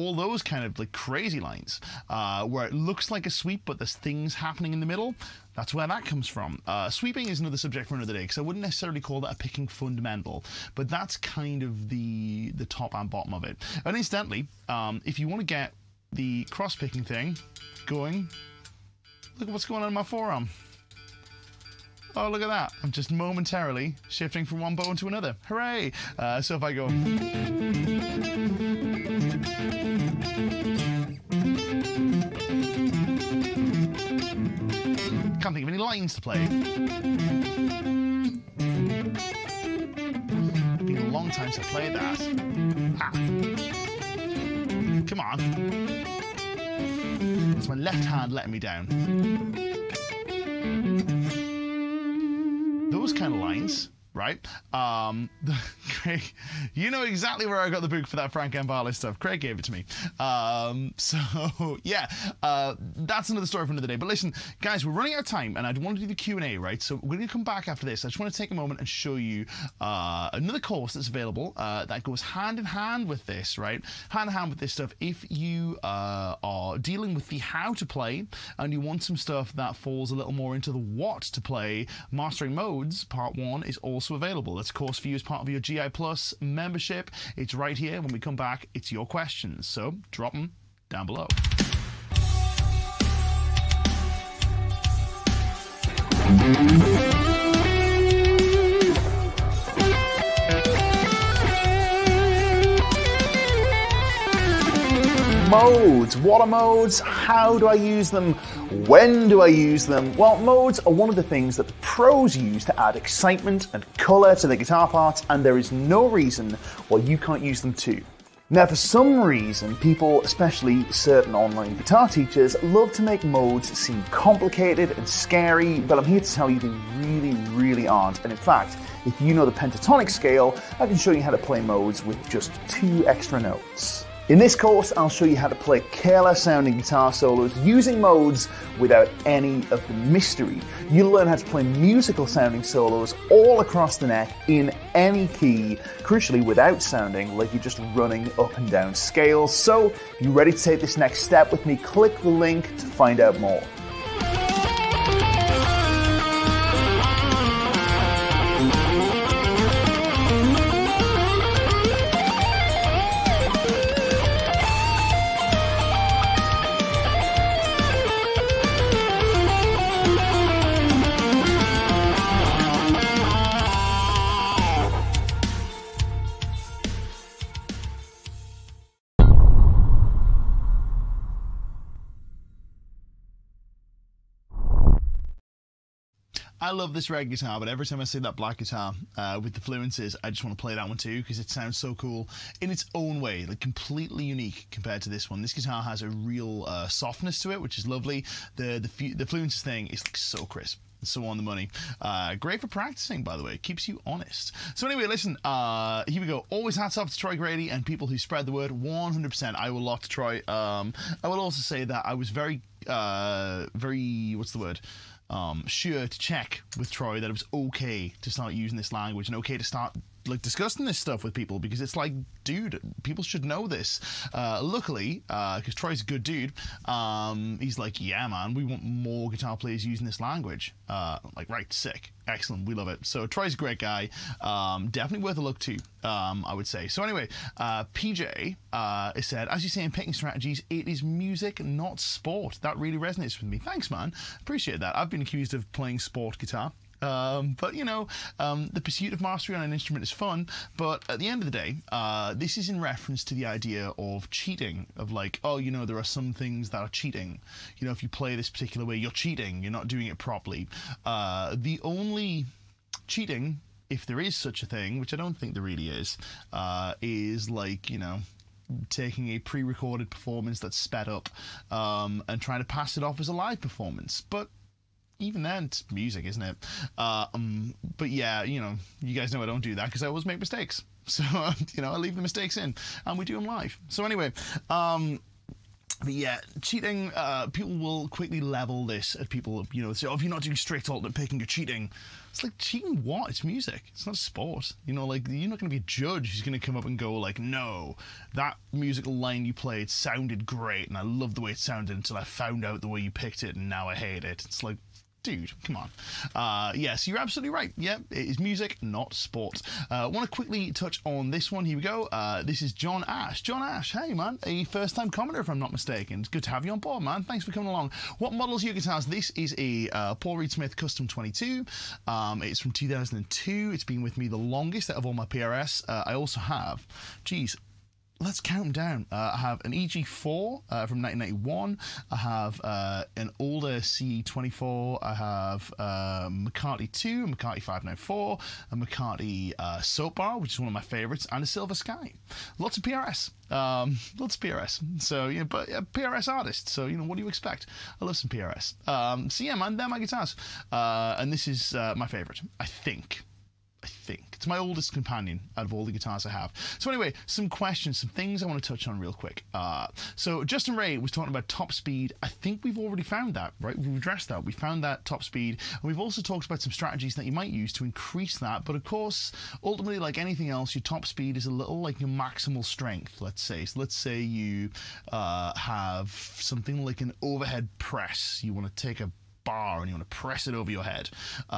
all those kind of like crazy lines where it looks like a sweep, but there's things happening in the middle. That's where that comes from. Sweeping is another subject for another day, because I wouldn't necessarily call that a picking fundamental, but that's kind of the top and bottom of it. And incidentally, if you want to get the cross-picking thing going, look at what's going on in my forearm. Oh, look at that. I'm just momentarily shifting from one bone to another. Hooray! So if I go... Can't think of any lines to play. It's been a long time since I played that. Ah. Come on. It's my left hand letting me down. Those kind of lines, right? Craig, you know exactly where I got the book for that Frank Ambale stuff. Craig gave it to me. So yeah, that's another story for another day. But listen, guys, we're running out of time, and I want to do the Q&A, right? So we're going to come back after this. I just want to take a moment and show you another course that's available that goes hand in hand with this, right? Hand in hand with this stuff. If you are dealing with the how to play and you want some stuff that falls a little more into the what to play, Mastering Modes Part 1 is also available. That's a course for you as part of your GI Plus membership. It's right here. When we come back, it's your questions. So drop them down below. Modes. What are modes? How do I use them? When do I use them? Well, modes are one of the things that the pros use to add excitement and colour to their guitar parts, and there is no reason why you can't use them too. Now, for some reason, people, especially certain online guitar teachers, love to make modes seem complicated and scary, but I'm here to tell you they really, really aren't. And in fact, if you know the pentatonic scale, I can show you how to play modes with just 2 extra notes. In this course, I'll show you how to play killer sounding guitar solos using modes without any of the mystery. You'll learn how to play musical sounding solos all across the neck in any key, crucially without sounding like you're just running up and down scales. So, if you're ready to take this next step with me, click the link to find out more. I love this red guitar, but every time I see that black guitar with the fluences, I just want to play that one too, because it sounds so cool in its own way, like completely unique compared to this one. This guitar has a real softness to it, which is lovely. The fluences thing is like so crisp. So on the money. Great for practicing, by the way. It keeps you honest. So anyway, listen, here we go. Always hats off to Troy Grady and people who spread the word. 100%. I will lock to Troy. I will also say that I was very, what's the word? Sure to check with Troy that it was okay to start using this language and okay to start like discussing this stuff with people, because it's like, dude, people should know this. Luckily, because Troy's a good dude, he's like, yeah, man, we want more guitar players using this language. Like, right, sick, excellent, we love it. So Troy's a great guy, definitely worth a look too, I would say. So anyway, PJ has said, as you say in picking strategies, it is music, not sport. That really resonates with me. Thanks, man. Appreciate that. I've been accused of playing sport guitar. But you know, the pursuit of mastery on an instrument is fun, but at the end of the day, this is in reference to the idea of cheating, of like, oh, you know, there are some things that are cheating. You know, if you play this particular way, you're cheating, you're not doing it properly. The only cheating, if there is such a thing, which I don't think there really is like, you know, taking a pre-recorded performance that's sped up and trying to pass it off as a live performance. But even then, it's music, isn't it? But yeah, you know, you guys know I don't do that because I always make mistakes. So, you know, I leave the mistakes in and we do them live. So anyway, But yeah, cheating, people will quickly level this at people, you know, say, oh, if you're not doing straight alternate picking, you're cheating. It's like, cheating what? It's music. It's not sport. You know, like, you're not going to be a judge who's going to come up and go, like, no, that musical line you played sounded great, and I loved the way it sounded until I found out the way you picked it, and now I hate it. It's like, dude, come on. Yes, you're absolutely right. Yeah, it is music, not sport. I want to quickly touch on this one. Here we go. This is John Ash. John Ash, hey, man. A first-time commenter, if I'm not mistaken. It's good to have you on board, man. Thanks for coming along. What models are your guitars? This is a Paul Reed Smith Custom 22. It's from 2002. It's been with me the longest out of all my PRS. I also have, geez, let's count them down. I have an EG4 from 1991. I have an older CE24. I have McCarthy 2, a McCarthy 594, a McCarthy Soap Bar, which is one of my favorites, and a Silver Sky. Lots of PRS. Lots of PRS. So, you know, but PRS artist. So, you know, what do you expect? I love some PRS. So, yeah, man, they're my guitars. And this is my favorite, I think. It's my oldest companion out of all the guitars I have. So anyway, some questions, some things I want to touch on real quick. So Justin Ray was talking about top speed. I think we've already found that, right? We've addressed that. We found that top speed. And we've also talked about some strategies that you might use to increase that. But of course, ultimately, like anything else, your top speed is a little like your maximal strength, let's say. So let's say you have something like an overhead press. You want to take a bar and you want to press it over your head.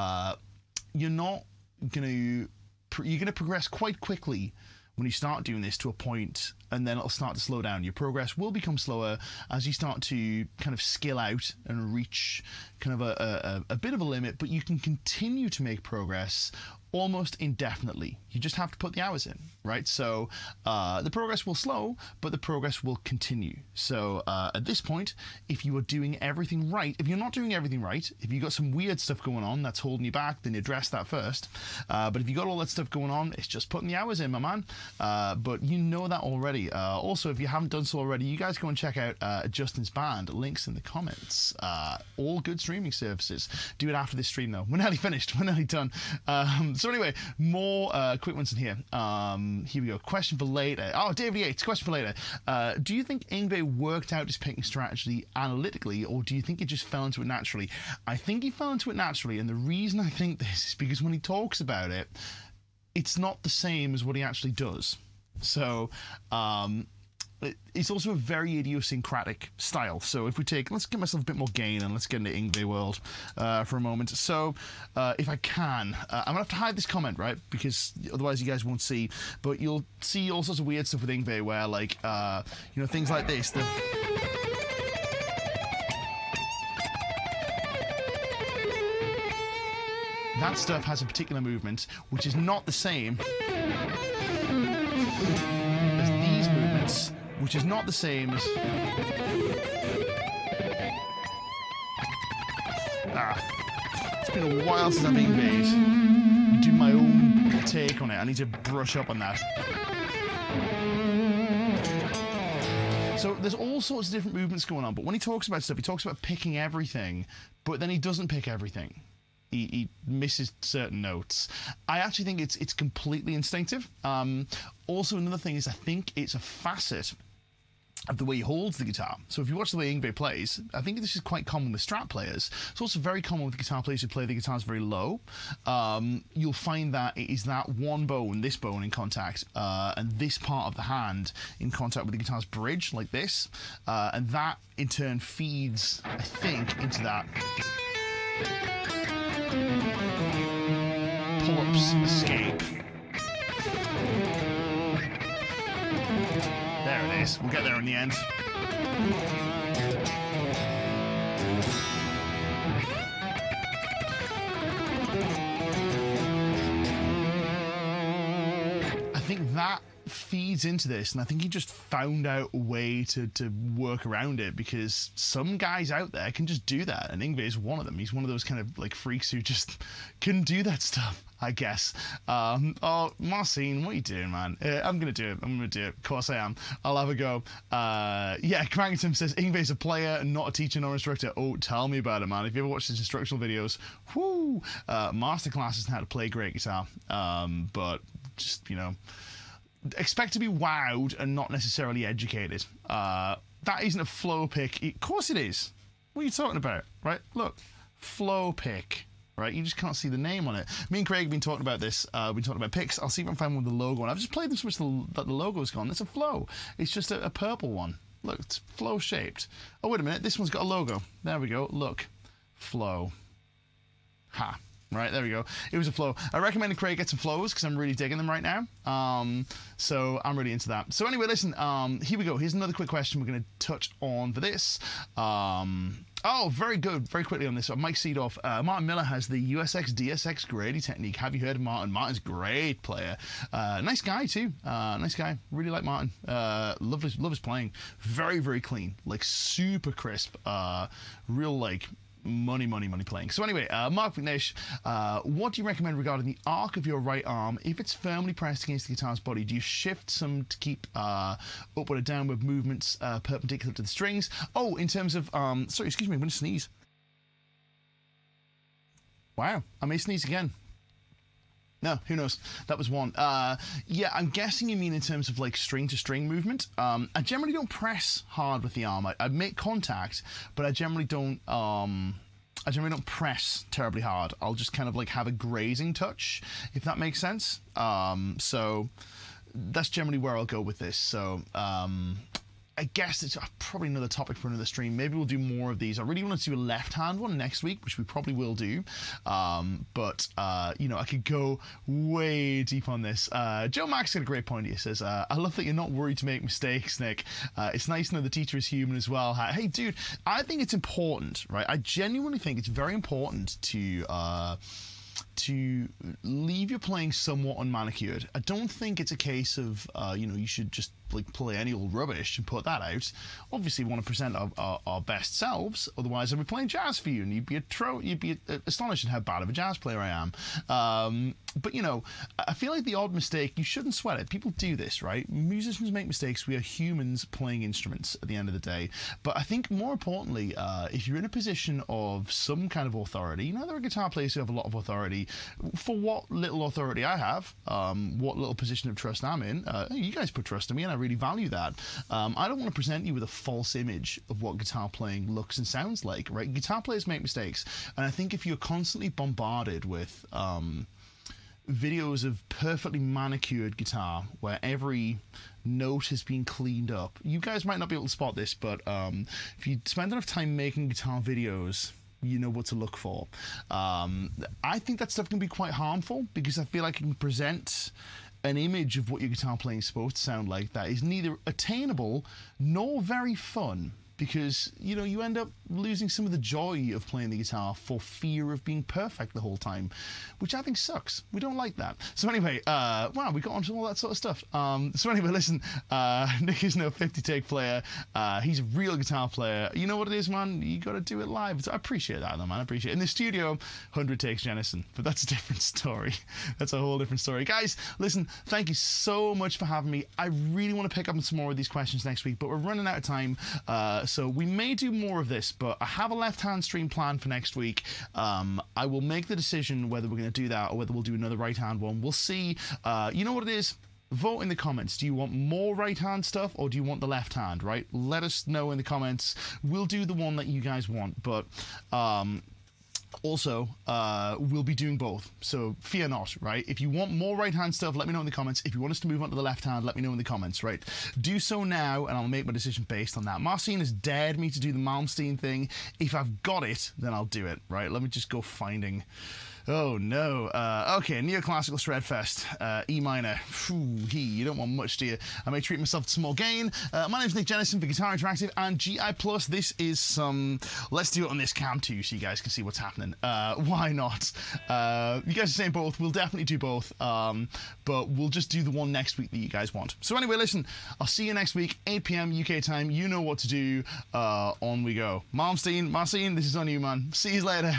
You're going to progress quite quickly when you start doing this to a point, and then it'll start to slow down. Your progress will become slower as you start to kind of skill out and reach kind of a bit of a limit, but you can continue to make progress almost indefinitely. You just have to put the hours in, right? So the progress will slow, but the progress will continue. So at this point, if you are doing everything right, if you're not doing everything right, if you've got some weird stuff going on that's holding you back, then you address that first. But if you got all that stuff going on, it's just putting the hours in, my man. But you know that already. Also, if you haven't done so already, you guys go and check out Justin's band. Links in the comments. All good streaming services. Do it after this stream, though. We're nearly finished. We're nearly done. So anyway, more quick ones in here. Here we go. Question for later. Oh, David Yates, question for later. Do you think Yngwie worked out his picking strategy analytically, or do you think he just fell into it naturally? I think he fell into it naturally, and the reason I think this is because when he talks about it, it's not the same as what he actually does. So, it's also a very idiosyncratic style. So if we take, let's give myself a bit more gain and let's get into Yngwie world for a moment. So if I can, I'm gonna have to hide this comment, right? Because otherwise you guys won't see, but you'll see all sorts of weird stuff with Yngwie where like, you know, things like this. That stuff has a particular movement, which is not the same as these movements, which is not the same as... It's been a while since I've been Yngwie. Do my own take on it. I need to brush up on that. So there's all sorts of different movements going on, but when he talks about stuff, he talks about picking everything, but then he doesn't pick everything. He misses certain notes. I actually think it's completely instinctive. Also, another thing is I think it's a facet of the way he holds the guitar. So if you watch the way Yngwie plays, I think this is quite common with Strat players. It's also very common with guitar players who play the guitars very low. You'll find that it is that one bone, this bone in contact, and this part of the hand in contact with the guitar's bridge, like this. And that, in turn, feeds, I think, into that pull-ups escape. There it is. We'll get there in the end. I think that feeds into this, and I think he just found out a way to work around it, because some guys out there can just do that, and Yngwie is one of them. He's one of those kind of like freaks who just can do that stuff, I guess. Oh, Marcin, what are you doing, man? I'm gonna do it. I'm gonna do it. Of course I am. I'll have a go. Yeah, Crankington says Yngwie's a player and not a teacher nor instructor. Oh, tell me about it, man. If you ever watched his instructional videos, whoo, masterclasses on how to play great guitar. But just, you know, expect to be wowed and not necessarily educated. that isn't a flow pick. Of course it is. What are you talking about, right? Look, flow pick. Right, you just can't see the name on it. Me and Craig have been talking about this. We've been talking about picks. I'll see if I can find one with the logo on. I've just played them so much that the logo's gone. It's a flow. It's just a purple one. Look, it's flow shaped. Oh, wait a minute. This one's got a logo. There we go. Look. Flow. Ha. Right, there we go. It was a flow. I recommend Craig get some flows because I'm really digging them right now. So I'm really into that. So anyway, listen, here we go. Here's another quick question we're going to touch on for this. Oh, very good. Very quickly on this. Mike Seedoff. Martin Miller has the USX DSX Grady technique. Have you heard of Martin? Martin's a great player. Nice guy, too. Nice guy. Really like Martin. Love his playing. Very, very clean. Like, super crisp. Real, like, money playing. So anyway, Mark McNish, what do you recommend regarding the arc of your right arm? If it's firmly pressed against the guitar's body, do you shift some to keep upward or downward movements perpendicular to the strings? Oh, in terms of, sorry, excuse me, I'm going to sneeze. Wow, I may sneeze again. No, who knows? That was one. Yeah, I'm guessing you mean in terms of like string to string movement. I generally don't press hard with the arm. I make contact, but I generally don't press terribly hard. I'll just kind of like have a grazing touch, if that makes sense. So that's generally where I'll go with this. So I guess it's probably another topic for another stream. Maybe we'll do more of these. I really want to do a left-hand one next week, which we probably will do. But you know, I could go way deep on this. Joe Max got a great point here. He says, I love that you're not worried to make mistakes, Nick. It's nice to know the teacher is human as well. Hey, dude, I think it's important, right? I genuinely think it's very important to leave your playing somewhat unmanicured. I don't think it's a case of, you know, you should just like play any old rubbish and put that out. Obviously, we want to present our best selves. Otherwise, I'd be playing jazz for you, and you'd be astonished at how bad of a jazz player I am. But you know, I feel like the odd mistake, you shouldn't sweat it. People do this, right? Musicians make mistakes. We are humans playing instruments at the end of the day. But I think more importantly, if you're in a position of some kind of authority, you know, there are guitar players who have a lot of authority. For what little authority I have, what little position of trust I'm in, you guys put trust in me, and I really value that. I don't want to present you with a false image of what guitar playing looks and sounds like, right? Guitar players make mistakes, and I think if you're constantly bombarded with videos of perfectly manicured guitar where every note has been cleaned up, you guys might not be able to spot this, but if you spend enough time making guitar videos, you know what to look for. I think that stuff can be quite harmful because I feel like it can present an image of what your guitar playing is supposed to sound like that is neither attainable nor very fun, because, you know, you end up losing some of the joy of playing the guitar for fear of being perfect the whole time, which I think sucks. We don't like that. So anyway, wow, we got onto all that sort of stuff. So anyway, listen, Nick is no 50-take player. He's a real guitar player. You know what it is, man? You got to do it live. I appreciate that, though, man. I appreciate it. In the studio, 100 takes Jennison, but that's a different story. That's a whole different story. Guys, listen, thank you so much for having me. I really want to pick up on some more of these questions next week, but we're running out of time. So we may do more of this, but I have a left-hand stream planned for next week. I will make the decision whether we're going to do that or whether we'll do another right-hand one. We'll see. You know what it is? Vote in the comments. Do you want more right-hand stuff or do you want the left-hand, right? Let us know in the comments. We'll do the one that you guys want, but also, we'll be doing both, so fear not, right? If you want more right-hand stuff, let me know in the comments. If you want us to move on to the left-hand, let me know in the comments, right? Do so now, and I'll make my decision based on that. Marcin has dared me to do the Malmsteen thing. If I've got it, then I'll do it, right? Let me just go finding... Oh, no. Okay, Neoclassical Shredfest, E minor. You don't want much, do you? I may treat myself to some more gain. My name's Nick Jennison for Guitar Interactive and GI+. This is some... Let's do it on this cam too, so you guys can see what's happening. Why not? You guys are saying both. We'll definitely do both. But we'll just do the one next week that you guys want. So anyway, listen, I'll see you next week, 8 p.m. UK time. You know what to do. On we go. Marcin, this is on you, man. See you later.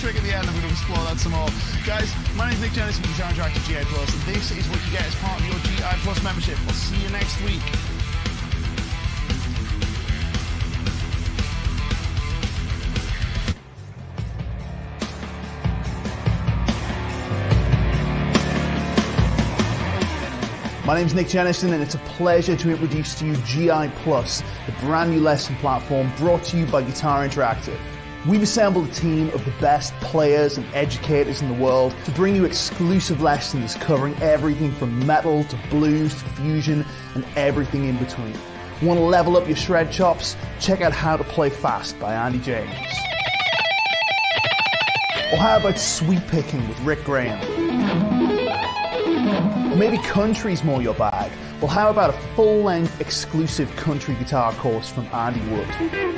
trick at the end. I'm going to explore that some more. Guys, my name is Nick Jennison from Guitar Interactive GI Plus, and this is what you get as part of your GI Plus membership. I'll see you next week. My name's Nick Jennison, and it's a pleasure to introduce to you GI Plus, the brand new lesson platform brought to you by Guitar Interactive. We've assembled a team of the best players and educators in the world to bring you exclusive lessons covering everything from metal to blues to fusion and everything in between. Want to level up your shred chops? Check out How to Play Fast by Andy James. Or how about sweep picking with Rick Graham? Or maybe country's more your bag? Well, how about a full-length exclusive country guitar course from Andy Wood?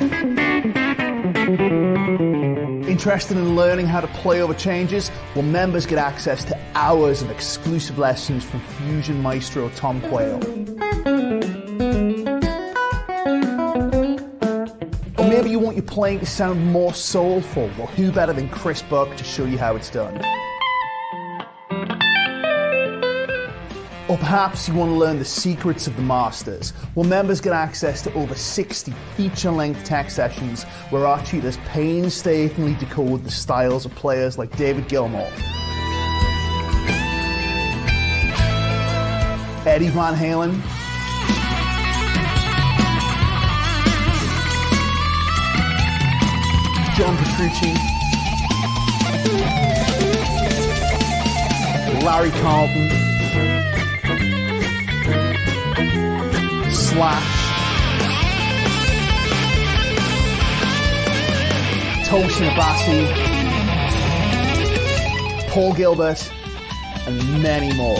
Interested in learning how to play over changes? Well, members get access to hours of exclusive lessons from fusion maestro Tom Quayle. Or maybe you want your playing to sound more soulful? Well, who better than Chris Buck to show you how it's done? Or perhaps you want to learn the secrets of the masters. Well, members get access to over 60 feature-length tech sessions where our tutors painstakingly decode the styles of players like David Gilmour, Eddie Van Halen, John Petrucci, Larry Carlton, Slash, Tosin Abasi, Paul Gilbert, and many more.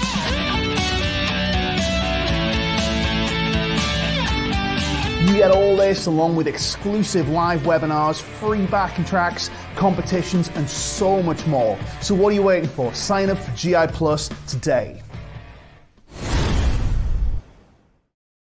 You get all this along with exclusive live webinars, free backing tracks, competitions, and so much more. So what are you waiting for? Sign up for GI Plus today.